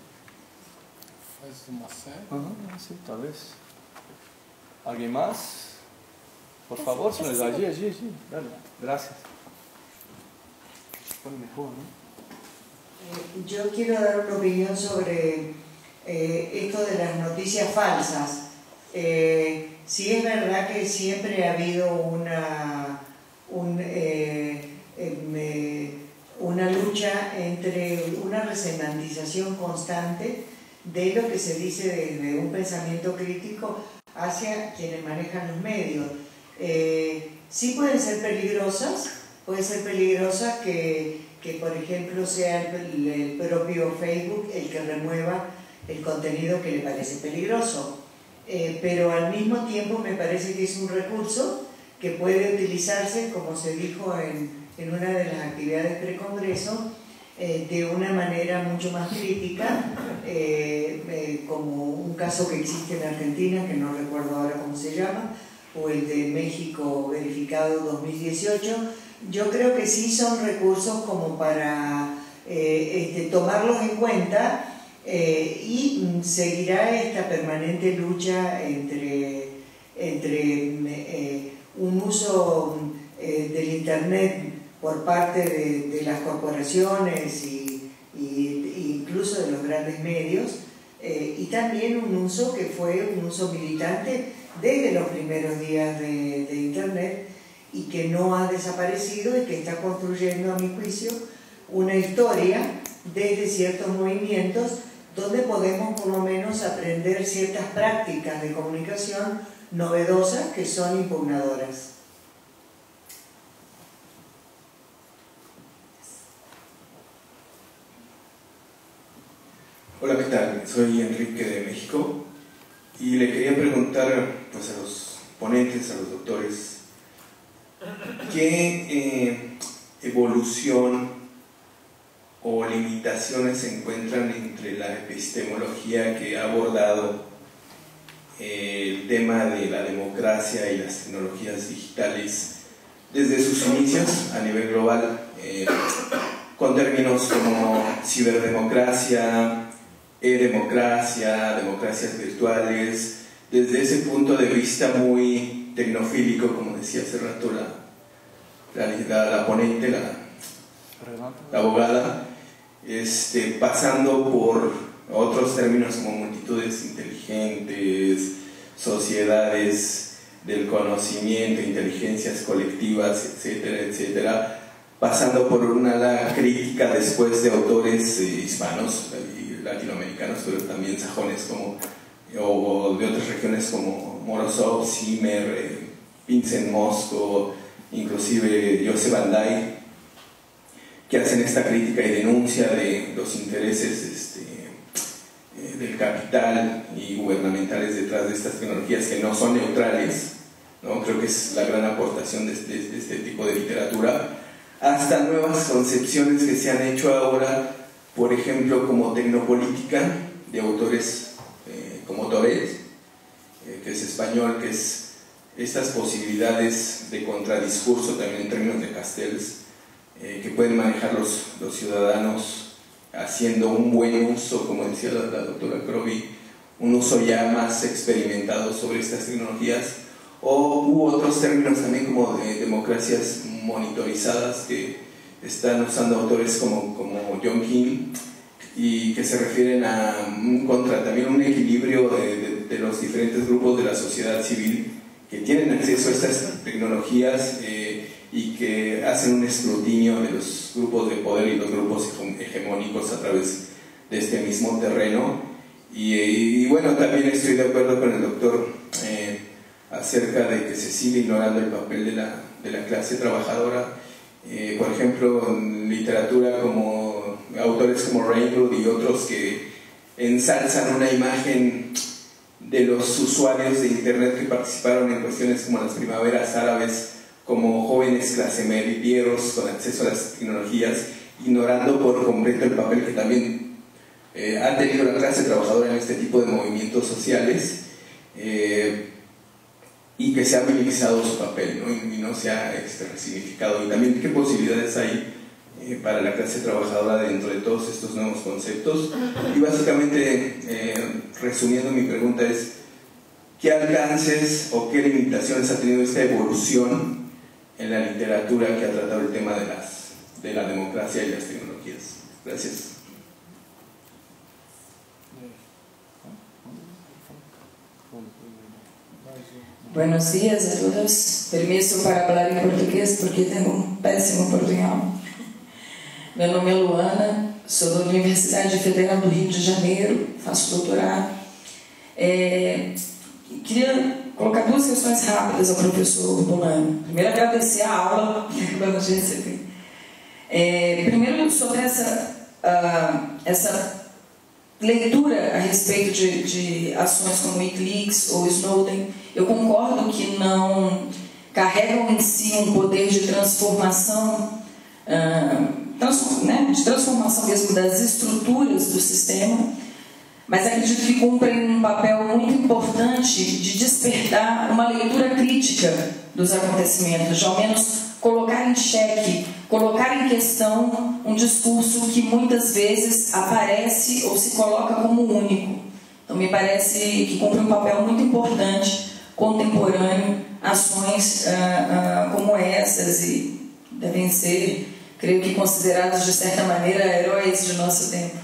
Sí, tal vez. ¿Alguien más? Por favor, señores, allí. Dale. Gracias. Mejor, ¿no? Yo quiero dar una opinión sobre esto de las noticias falsas. Sí es verdad que siempre ha habido una lucha entre una resemantización constante de lo que se dice desde un pensamiento crítico hacia quienes manejan los medios. Sí pueden ser peligrosas, que por ejemplo sea el propio Facebook el que remueva el contenido que le parece peligroso, pero al mismo tiempo me parece que es un recurso que puede utilizarse, como se dijo en una de las actividades precongreso, de una manera mucho más crítica, como un caso que existe en Argentina, que no recuerdo ahora cómo se llama, o el de México verificado 2018. Yo creo que sí son recursos como para tomarlos en cuenta, y seguirá esta permanente lucha entre un uso del Internet por parte de las corporaciones y incluso de los grandes medios, y también un uso que fue un uso militante desde los primeros días de Internet, y que no ha desaparecido y que está construyendo, a mi juicio, una historia desde ciertos movimientos donde podemos por lo menos aprender ciertas prácticas de comunicación novedosas que son impugnadoras. Hola, ¿qué tal? Soy Enrique de México y le quería preguntar pues, a los ponentes, a los doctores, ¿qué evolución o limitaciones se encuentran entre la epistemología que ha abordado el tema de la democracia y las tecnologías digitales desde sus inicios a nivel global, con términos como ciberdemocracia, e-democracia, democracias virtuales, desde ese punto de vista muy tecnofílico, como decía hace rato la ponente, la abogada, pasando por otros términos como multitudes inteligentes, sociedades del conocimiento, inteligencias colectivas, etcétera, etcétera, pasando por una ala crítica después de autores hispanos y latinoamericanos, pero también sajones o de otras regiones como Morozov, Zimmer, Vincent Mosco, inclusive Joseph Van Dyke, que hacen esta crítica y denuncia de los intereses del capital y gubernamentales detrás de estas tecnologías que no son neutrales, ¿no? Creo que es la gran aportación de este tipo de literatura, hasta nuevas concepciones que se han hecho ahora, por ejemplo, como tecnopolítica, de autores como Toret, que es español, que es estas posibilidades de contradiscurso también en términos de Castells, que pueden manejar los ciudadanos haciendo un buen uso, como decía la doctora Crovi, un uso ya más experimentado sobre estas tecnologías, u otros términos también como de democracias monitorizadas que están usando autores como John King, y que se refieren a también un equilibrio de los diferentes grupos de la sociedad civil que tienen acceso a estas tecnologías y que hacen un escrutinio de los grupos de poder y los grupos hegemónicos a través de este mismo terreno. Y bueno, también estoy de acuerdo con el doctor acerca de que se sigue ignorando el papel de la clase trabajadora. Por ejemplo, en literatura como autores como Rainbow y otros que ensalzan una imagen de los usuarios de Internet que participaron en cuestiones como las primaveras árabes como jóvenes clase medieros con acceso a las tecnologías, ignorando por completo el papel que también ha tenido la clase trabajadora en este tipo de movimientos sociales, y que se ha minimizado su papel, ¿no? Y no se ha resignificado. Y también qué posibilidades hay para la clase trabajadora dentro de todos estos nuevos conceptos. Y básicamente, resumiendo mi pregunta es, ¿qué alcances o qué limitaciones ha tenido esta evolución en la literatura que ha tratado el tema de la democracia y las tecnologías? Gracias. Buenos días a todos. Permiso para hablar em português porque tenho um péssimo portunhol. Meu nome é Luana, sou da Universidade Federal do Rio de Janeiro, faço doutorado. Queria colocar duas questões rápidas ao professor Bolano. Primeiro, agradecer a aula que acabamos de receber. Primeiro, sobre essa leitura a respeito de ações como Wikileaks ou Snowden, eu concordo que não carregam em si um poder de transformação, de transformação mesmo das estruturas do sistema, mas acredito que cumprem um papel muito importante de despertar uma leitura crítica dos acontecimentos, de ao menos colocar em xeque, colocar em questão um discurso que muitas vezes aparece ou se coloca como único. Então me parece que cumpre um papel muito importante, contemporâneo, ações como essas, e devem ser, creio que, considerados de certa maneira heróis de nosso tempo.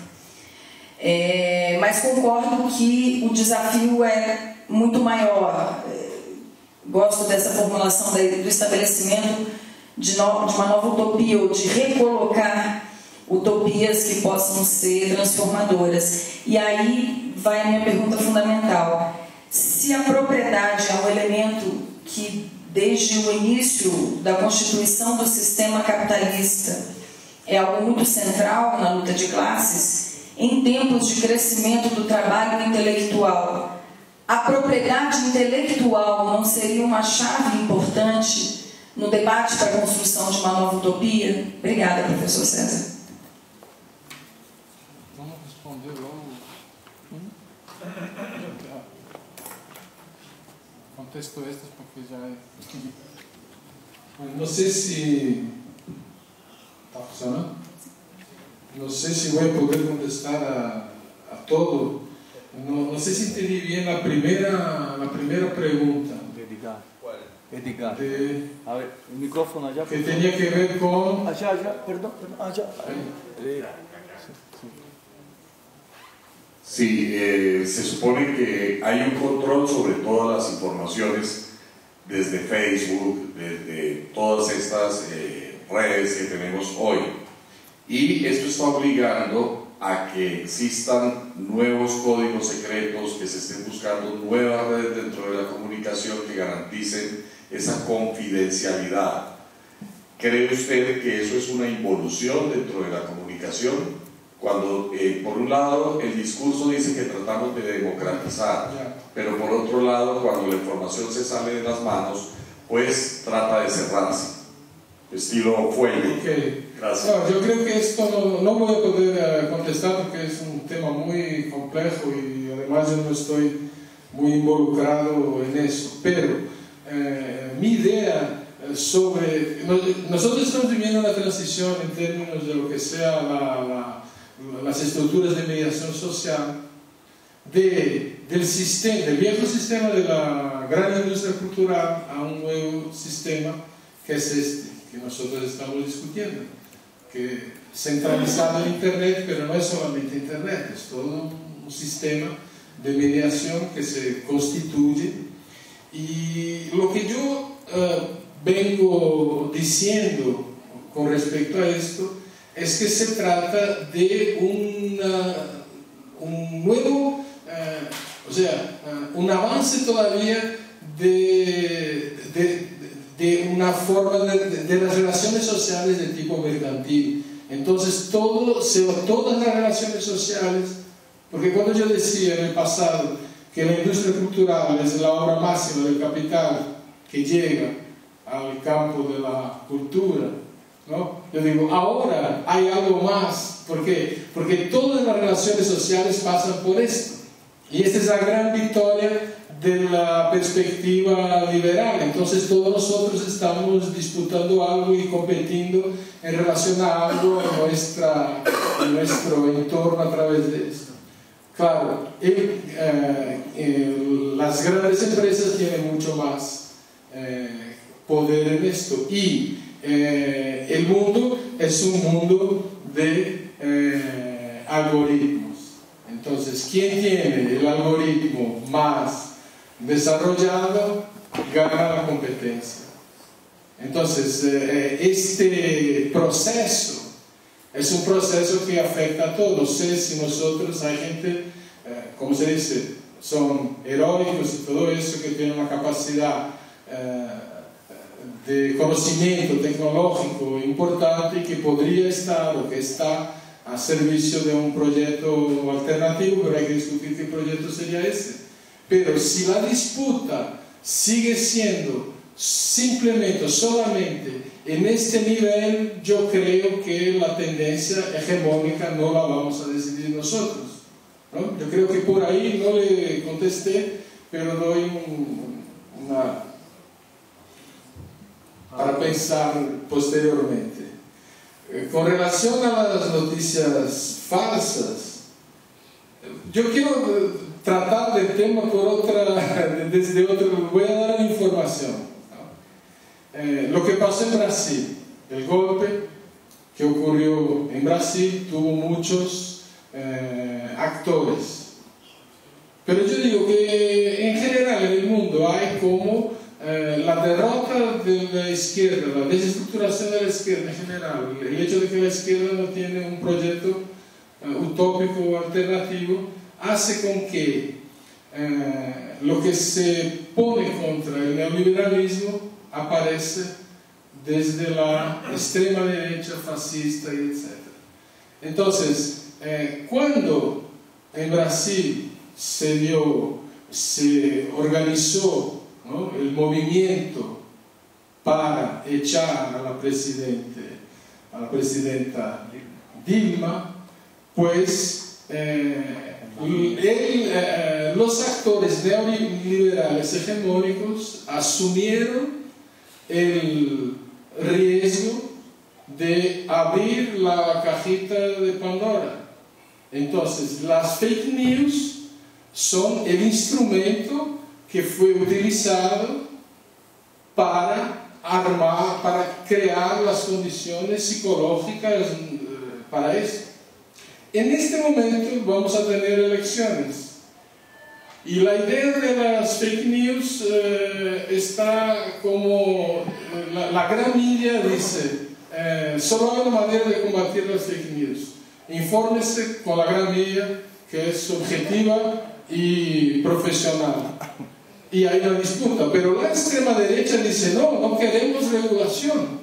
Mas concordo que o desafio é muito maior. Gosto dessa formulação do estabelecimento de uma nova utopia, ou de recolocar utopias que possam ser transformadoras. E aí vai a minha pergunta fundamental. Se a propriedade é um elemento que, desde o início da constituição do sistema capitalista, é algo muito central na luta de classes, em tempos de crescimento do trabalho intelectual, a propriedade intelectual não seria uma chave importante no debate para a construção de uma nova utopia? Obrigada, professor César. Vamos responder logo. Contesto estas porque já é... Não sei se... Está funcionando? Não sei se vou poder contestar a todo. Não sei se entendi bem a primeira pergunta. Edgar. A ver, el micrófono allá. Que tenía que ver con... Allá, perdón, allá. Sí, se supone que hay un control sobre todas las informaciones desde Facebook, desde todas estas redes que tenemos hoy. Y esto está obligando a que existan nuevos códigos secretos, que se estén buscando nuevas redes dentro de la comunicación que garanticen esa confidencialidad. ¿Cree usted que eso es una involución dentro de la comunicación? Cuando por un lado el discurso dice que tratamos de democratizar, pero por otro lado cuando la información se sale de las manos, pues trata de cerrarse, estilo fuelle. Okay. Gracias. No, yo creo que esto no voy a poder contestar porque es un tema muy complejo y además yo no estoy muy involucrado en eso, pero mi idea sobre... Nosotros estamos viviendo una transición en términos de lo que sea las estructuras de mediación social del sistema, del viejo sistema de la gran industria cultural a un nuevo sistema que es este, que nosotros estamos discutiendo, que centralizado en Internet, pero no es solamente Internet, es todo un sistema de mediación que se constituye. Y lo que yo vengo diciendo con respecto a esto es que se trata de un nuevo, un avance todavía de una forma de las relaciones sociales de tipo mercantil. Entonces todas las relaciones sociales, porque cuando yo decía en el pasado que la industria cultural es la obra máxima del capital que llega al campo de la cultura, ¿no? Yo digo, ahora hay algo más. ¿Por qué? Porque todas las relaciones sociales pasan por esto. Y esta es la gran victoria de la perspectiva liberal. Entonces todos nosotros estamos disputando algo y compitiendo en relación a algo en nuestro entorno a través de esto. Claro, las grandes empresas tienen mucho más poder en esto, y el mundo es un mundo de algoritmos. Entonces, ¿quién tiene el algoritmo más desarrollado gana la competencia. Entonces, este proceso es un proceso que afecta a todos. No sé si nosotros, hay gente, como se dice, son heroicos y todo eso, que tienen una capacidad de conocimiento tecnológico importante y que podría estar o que está a servicio de un proyecto alternativo, pero hay que discutir qué proyecto sería ese. Pero si la disputa sigue siendo simplemente, solamente en este nivel, yo creo que la tendencia hegemónica no la vamos a decidir nosotros, ¿no? Yo creo que por ahí no le contesté, pero doy una para pensar posteriormente. Con relación a las noticias falsas, yo quiero tratar del tema desde otro, voy a dar información, ¿no? Lo que pasó en Brasil, el golpe que ocurrió en Brasil tuvo muchos actores, pero yo digo que en general en el mundo hay como la derrota de la izquierda, la desestructuración de la izquierda en general, el hecho de que la izquierda no tiene un proyecto utópico o alternativo, hace con que lo que se pone contra el neoliberalismo aparece desde la extrema derecha, fascista y etc. Entonces, cuando en Brasil se organizó, ¿no?, el movimiento para echar a la presidenta Dilma, pues los actores neoliberales hegemónicos asumieron el riesgo de abrir la cajita de Pandora. Entonces, las fake news son el instrumento que fue utilizado para crear las condiciones psicológicas para eso. En este momento vamos a tener elecciones y la idea de las fake news está como la gran media dice, solo hay una manera de combatir las fake news: infórmese con la gran media, que es objetiva y profesional. Y hay una disputa, pero la extrema derecha dice no queremos regulación.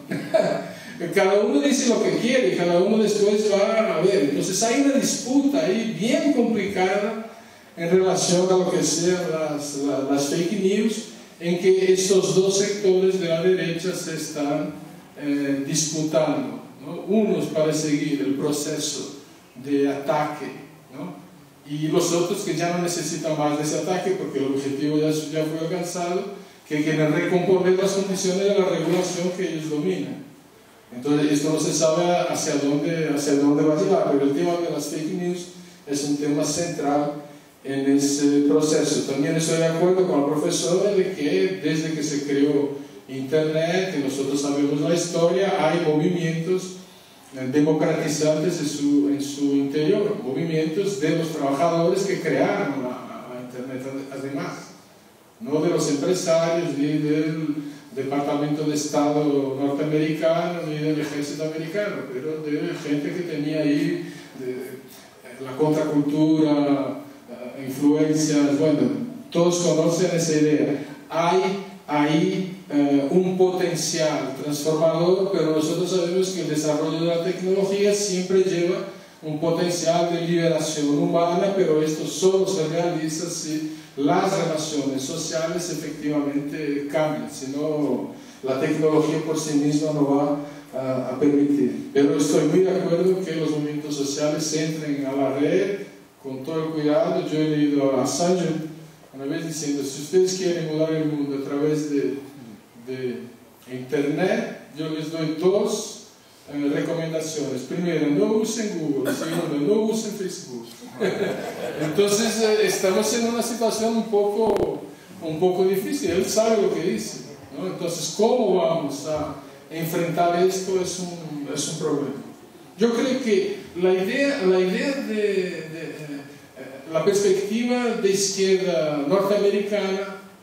Cada uno dice lo que quiere, cada uno después va a ver. Entonces hay una disputa ahí bien complicada en relación a lo que sean las fake news, en que estos dos sectores de la derecha se están disputando, ¿no? Unos para seguir el proceso de ataque, ¿no?, y los otros que ya no necesitan más de ese ataque porque el objetivo ya fue alcanzado, que quieren recomponer las condiciones de la regulación que ellos dominan. Entonces esto no se sabe hacia dónde va a llevar, pero el tema de las fake news es un tema central en ese proceso. También estoy de acuerdo con la profesora de que desde que se creó Internet, que nosotros sabemos la historia, hay movimientos democratizantes en su interior, movimientos de los trabajadores que crearon la Internet, además, no de los empresarios ni del Departamento de Estado norteamericano ni del ejército americano, pero de gente que tenía ahí la contracultura, influencias. Bueno, todos conocen esa idea. Hay ahí un potencial transformador, pero nosotros sabemos que el desarrollo de la tecnología siempre lleva un potencial de liberación humana, pero esto solo se realiza si las relaciones sociales efectivamente cambian, si no la tecnología por sí misma no va a permitir. Pero estoy muy de acuerdo que los movimientos sociales entren a la red con todo el cuidado. Yo he leído a Assange una vez diciendo, si ustedes quieren mudar el mundo a través de Internet, yo les doy dos recomendaciones. Primero, no usen Google. Segundo, no usen Facebook. Entonces estamos en una situación un poco difícil. Él sabe lo que dice, ¿no? Entonces, ¿cómo vamos a enfrentar esto? Es un problema. Yo creo que la idea de la perspectiva de izquierda norteamericana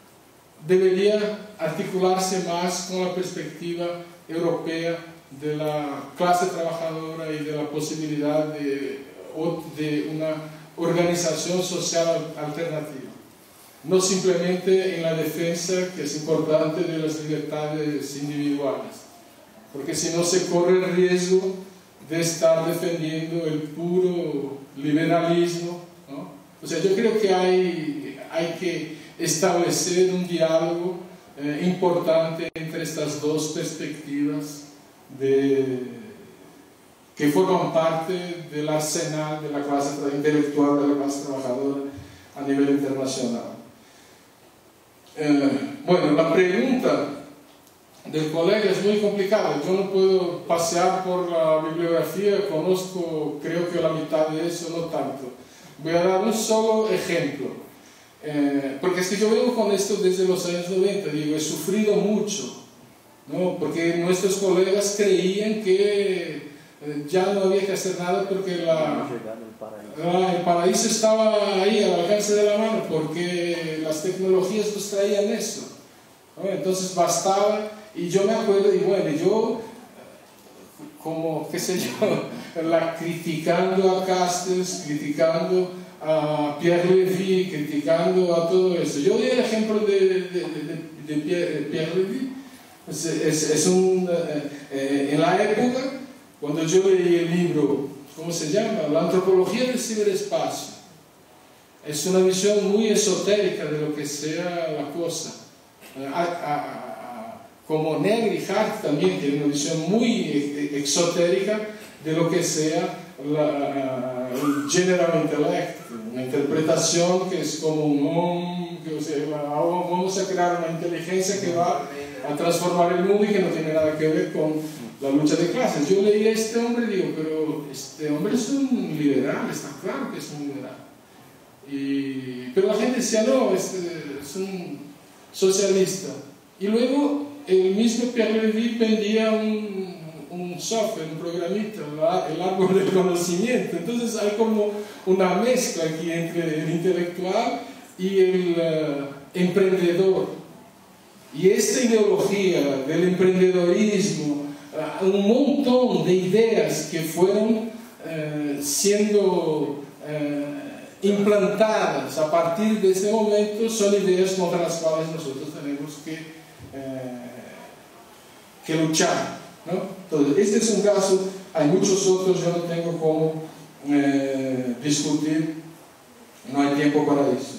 debería articularse más con la perspectiva europea de la clase trabajadora y de la posibilidad de una organización social alternativa. No simplemente en la defensa, que es importante, de las libertades individuales, porque si no se corre el riesgo de estar defendiendo el puro liberalismo, ¿no? O sea, yo creo que hay que establecer un diálogo importante entre estas dos perspectivas que forman parte del arsenal de la clase intelectual, de la clase trabajadora a nivel internacional. Bueno, la pregunta del colega es muy complicada. Yo no puedo pasear por la bibliografía, conozco creo que la mitad de eso, no tanto. Voy a dar un solo ejemplo, porque es que yo vengo con esto desde los años 90, digo, he sufrido mucho, ¿no? Porque nuestros colegas creían que ya no había que hacer nada porque el paraíso estaba ahí al alcance de la mano, porque las tecnologías nos traían eso, ¿no? Entonces bastaba. Y yo me acuerdo, y bueno, yo, como, qué sé yo, criticando a Castells, criticando a Pierre Levy, criticando a todo eso. Yo doy el ejemplo de Pierre Levy. En la época, cuando yo leí el libro, ¿cómo se llama? La antropología del ciberespacio. Es una visión muy esotérica de lo que sea la cosa. Como Negri y Hart también tienen una visión muy exotérica de lo que sea el general intellect, una interpretación que es como vamos a crear una inteligencia que va a transformar el mundo y que no tiene nada que ver con la lucha de clases. Yo leí a este hombre y digo, pero este hombre es un liberal, está claro que es un liberal. Pero la gente decía, no, es un socialista. Y luego el mismo Pierre Levy vendía un software, un programita, el árbol del conocimiento. Entonces hay como una mezcla aquí entre el intelectual y el emprendedor. Y esta ideología del emprendedorismo, un montón de ideas que fueron siendo implantadas a partir de ese momento, son ideas contra las cuales nosotros tenemos que luchar, ¿no? Entonces, este es un caso, hay muchos otros, yo no tengo cómo discutir, no hay tiempo para eso.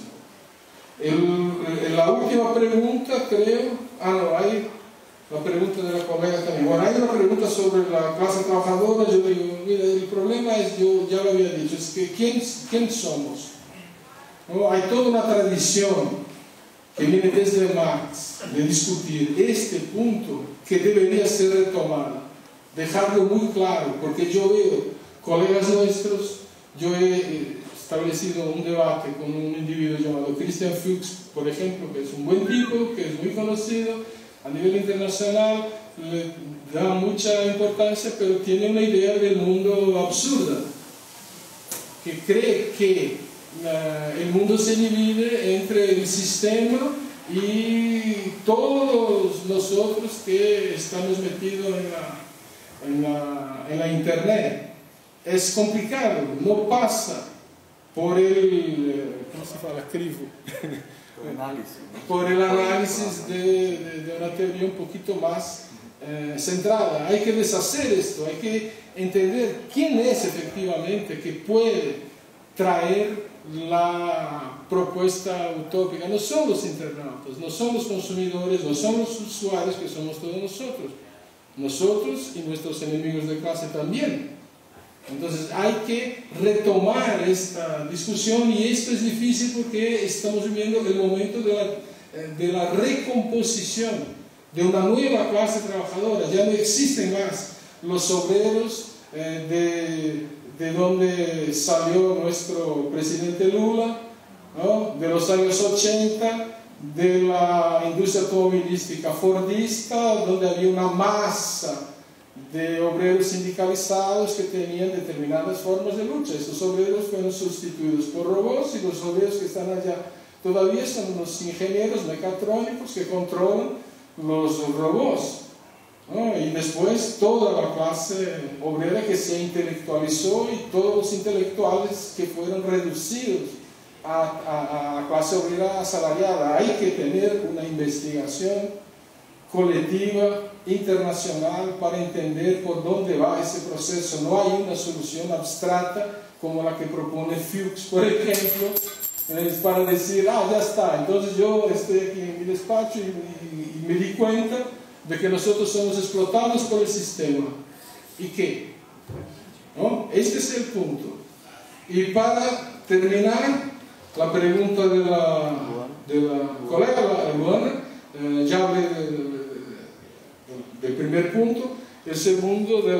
La última pregunta, creo, no, hay la pregunta de la colega también. Bueno, hay una pregunta sobre la clase trabajadora. Yo digo, mira, el problema es, yo ya lo había dicho, es que ¿quién somos? ¿No? Hay toda una tradición que viene desde Marx de discutir este punto que debería ser retomado, dejarlo muy claro, porque yo veo colegas nuestros, yo he establecido un debate con un individuo llamado Christian Fuchs, por ejemplo, que es un buen tipo, que es muy conocido a nivel internacional, le da mucha importancia, pero tiene una idea del mundo absurda, que cree que el mundo se divide entre el sistema y todos nosotros que estamos metidos en la internet. Es complicado, no pasa por el, ¿cómo se llama? Crivo. Por el análisis de una teoría un poquito más centrada. Hay que deshacer esto, hay que entender quién es efectivamente que puede traer la propuesta utópica. No son los internautas, no son los consumidores, no son los usuarios, que somos todos nosotros y nuestros enemigos de clase también. Entonces hay que retomar esta discusión, y esto es difícil porque estamos viviendo el momento de la recomposición de una nueva clase trabajadora. Ya no existen más los obreros de donde salió nuestro presidente Lula, ¿no? De los años 80, de la industria automovilística fordista, donde había una masa de obreros sindicalizados que tenían determinadas formas de lucha. Esos obreros fueron sustituidos por robots, y los obreros que están allá todavía son los ingenieros mecatrónicos que controlan los robots, ¿no? Y después toda la clase obrera que se intelectualizó y todos los intelectuales que fueron reducidos a clase obrera asalariada. Hay que tener una investigación colectiva, internacional, para entender por dónde va ese proceso. No hay una solución abstracta como la que propone Fuchs, por ejemplo, para decir, ya está, entonces yo estoy aquí en mi despacho y me di cuenta de que nosotros somos explotados por el sistema. ¿Y qué? ¿No? Este es el punto. Y para terminar, la pregunta de la colega Luana, ya hablé del primer punto. El segundo, de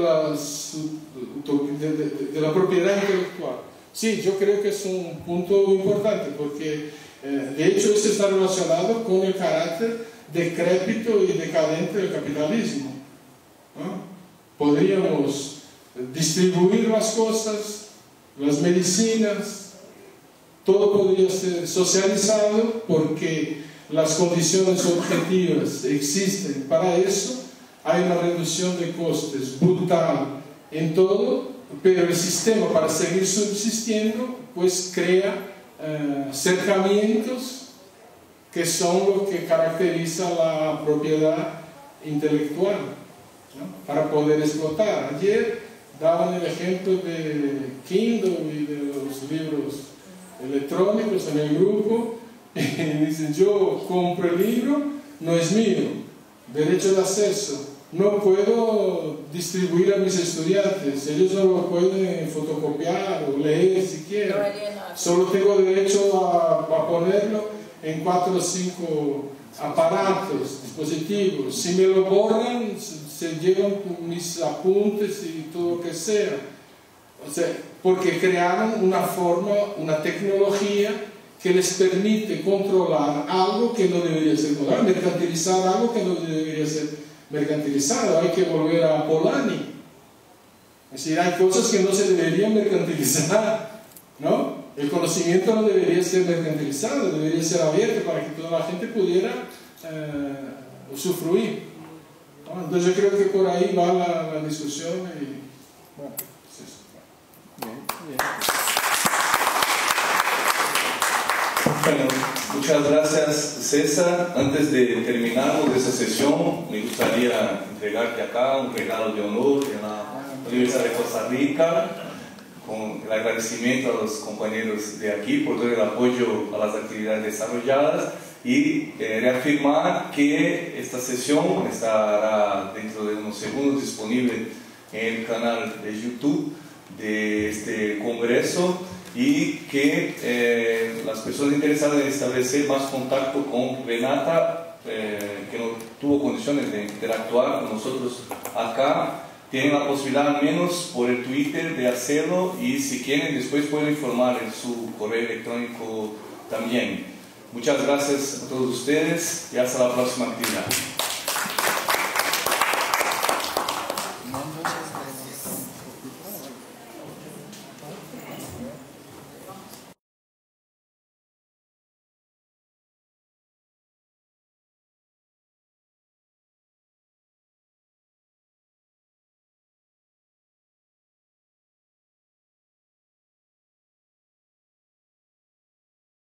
la propiedad intelectual. Sí, yo creo que es un punto importante, porque de hecho eso está relacionado con el carácter decrépito y decadente del capitalismo, ¿no? Podríamos distribuir las cosas, las medicinas, todo podría ser socializado, porque las condiciones objetivas existen para eso. Hay una reducción de costes brutal en todo, pero el sistema, para seguir subsistiendo, pues crea cercamientos que son lo que caracteriza la propiedad intelectual, ¿no? Para poder explotar. Ayer daban el ejemplo de Kindle y de los libros electrónicos en el grupo, y dicen, yo compro el libro, no es mío, derecho de acceso, no puedo distribuir a mis estudiantes, ellos no lo pueden fotocopiar o leer siquiera, solo tengo derecho a ponerlo en 4 o 5 aparatos, dispositivos. Si me lo borran, se llevan mis apuntes y todo lo que sea. O sea, porque crearon una forma, una tecnología que les permite controlar algo que no debería ser controlado, mercantilizar algo que no debería ser mercantilizado. Hay que volver a Polanyi. Es decir, hay cosas que no se deberían mercantilizar, ¿no? El conocimiento no debería ser mercantilizado, debería ser abierto para que toda la gente pudiera usufruir, ¿no? Entonces yo creo que por ahí va la discusión y bueno, es eso. Bien. Bueno, muchas gracias, César. Antes de terminar esta sesión, me gustaría entregarte acá un regalo de honor de la Universidad de Costa Rica, con el agradecimiento a los compañeros de aquí por todo el apoyo a las actividades desarrolladas, y reafirmar que esta sesión estará dentro de unos segundos disponible en el canal de YouTube de este congreso, y que las personas interesadas en establecer más contacto con Renata, que no tuvo condiciones de interactuar con nosotros acá, tienen la posibilidad al menos por el Twitter de hacerlo, y si quieren después pueden informar en su correo electrónico también. Muchas gracias a todos ustedes y hasta la próxima actividad.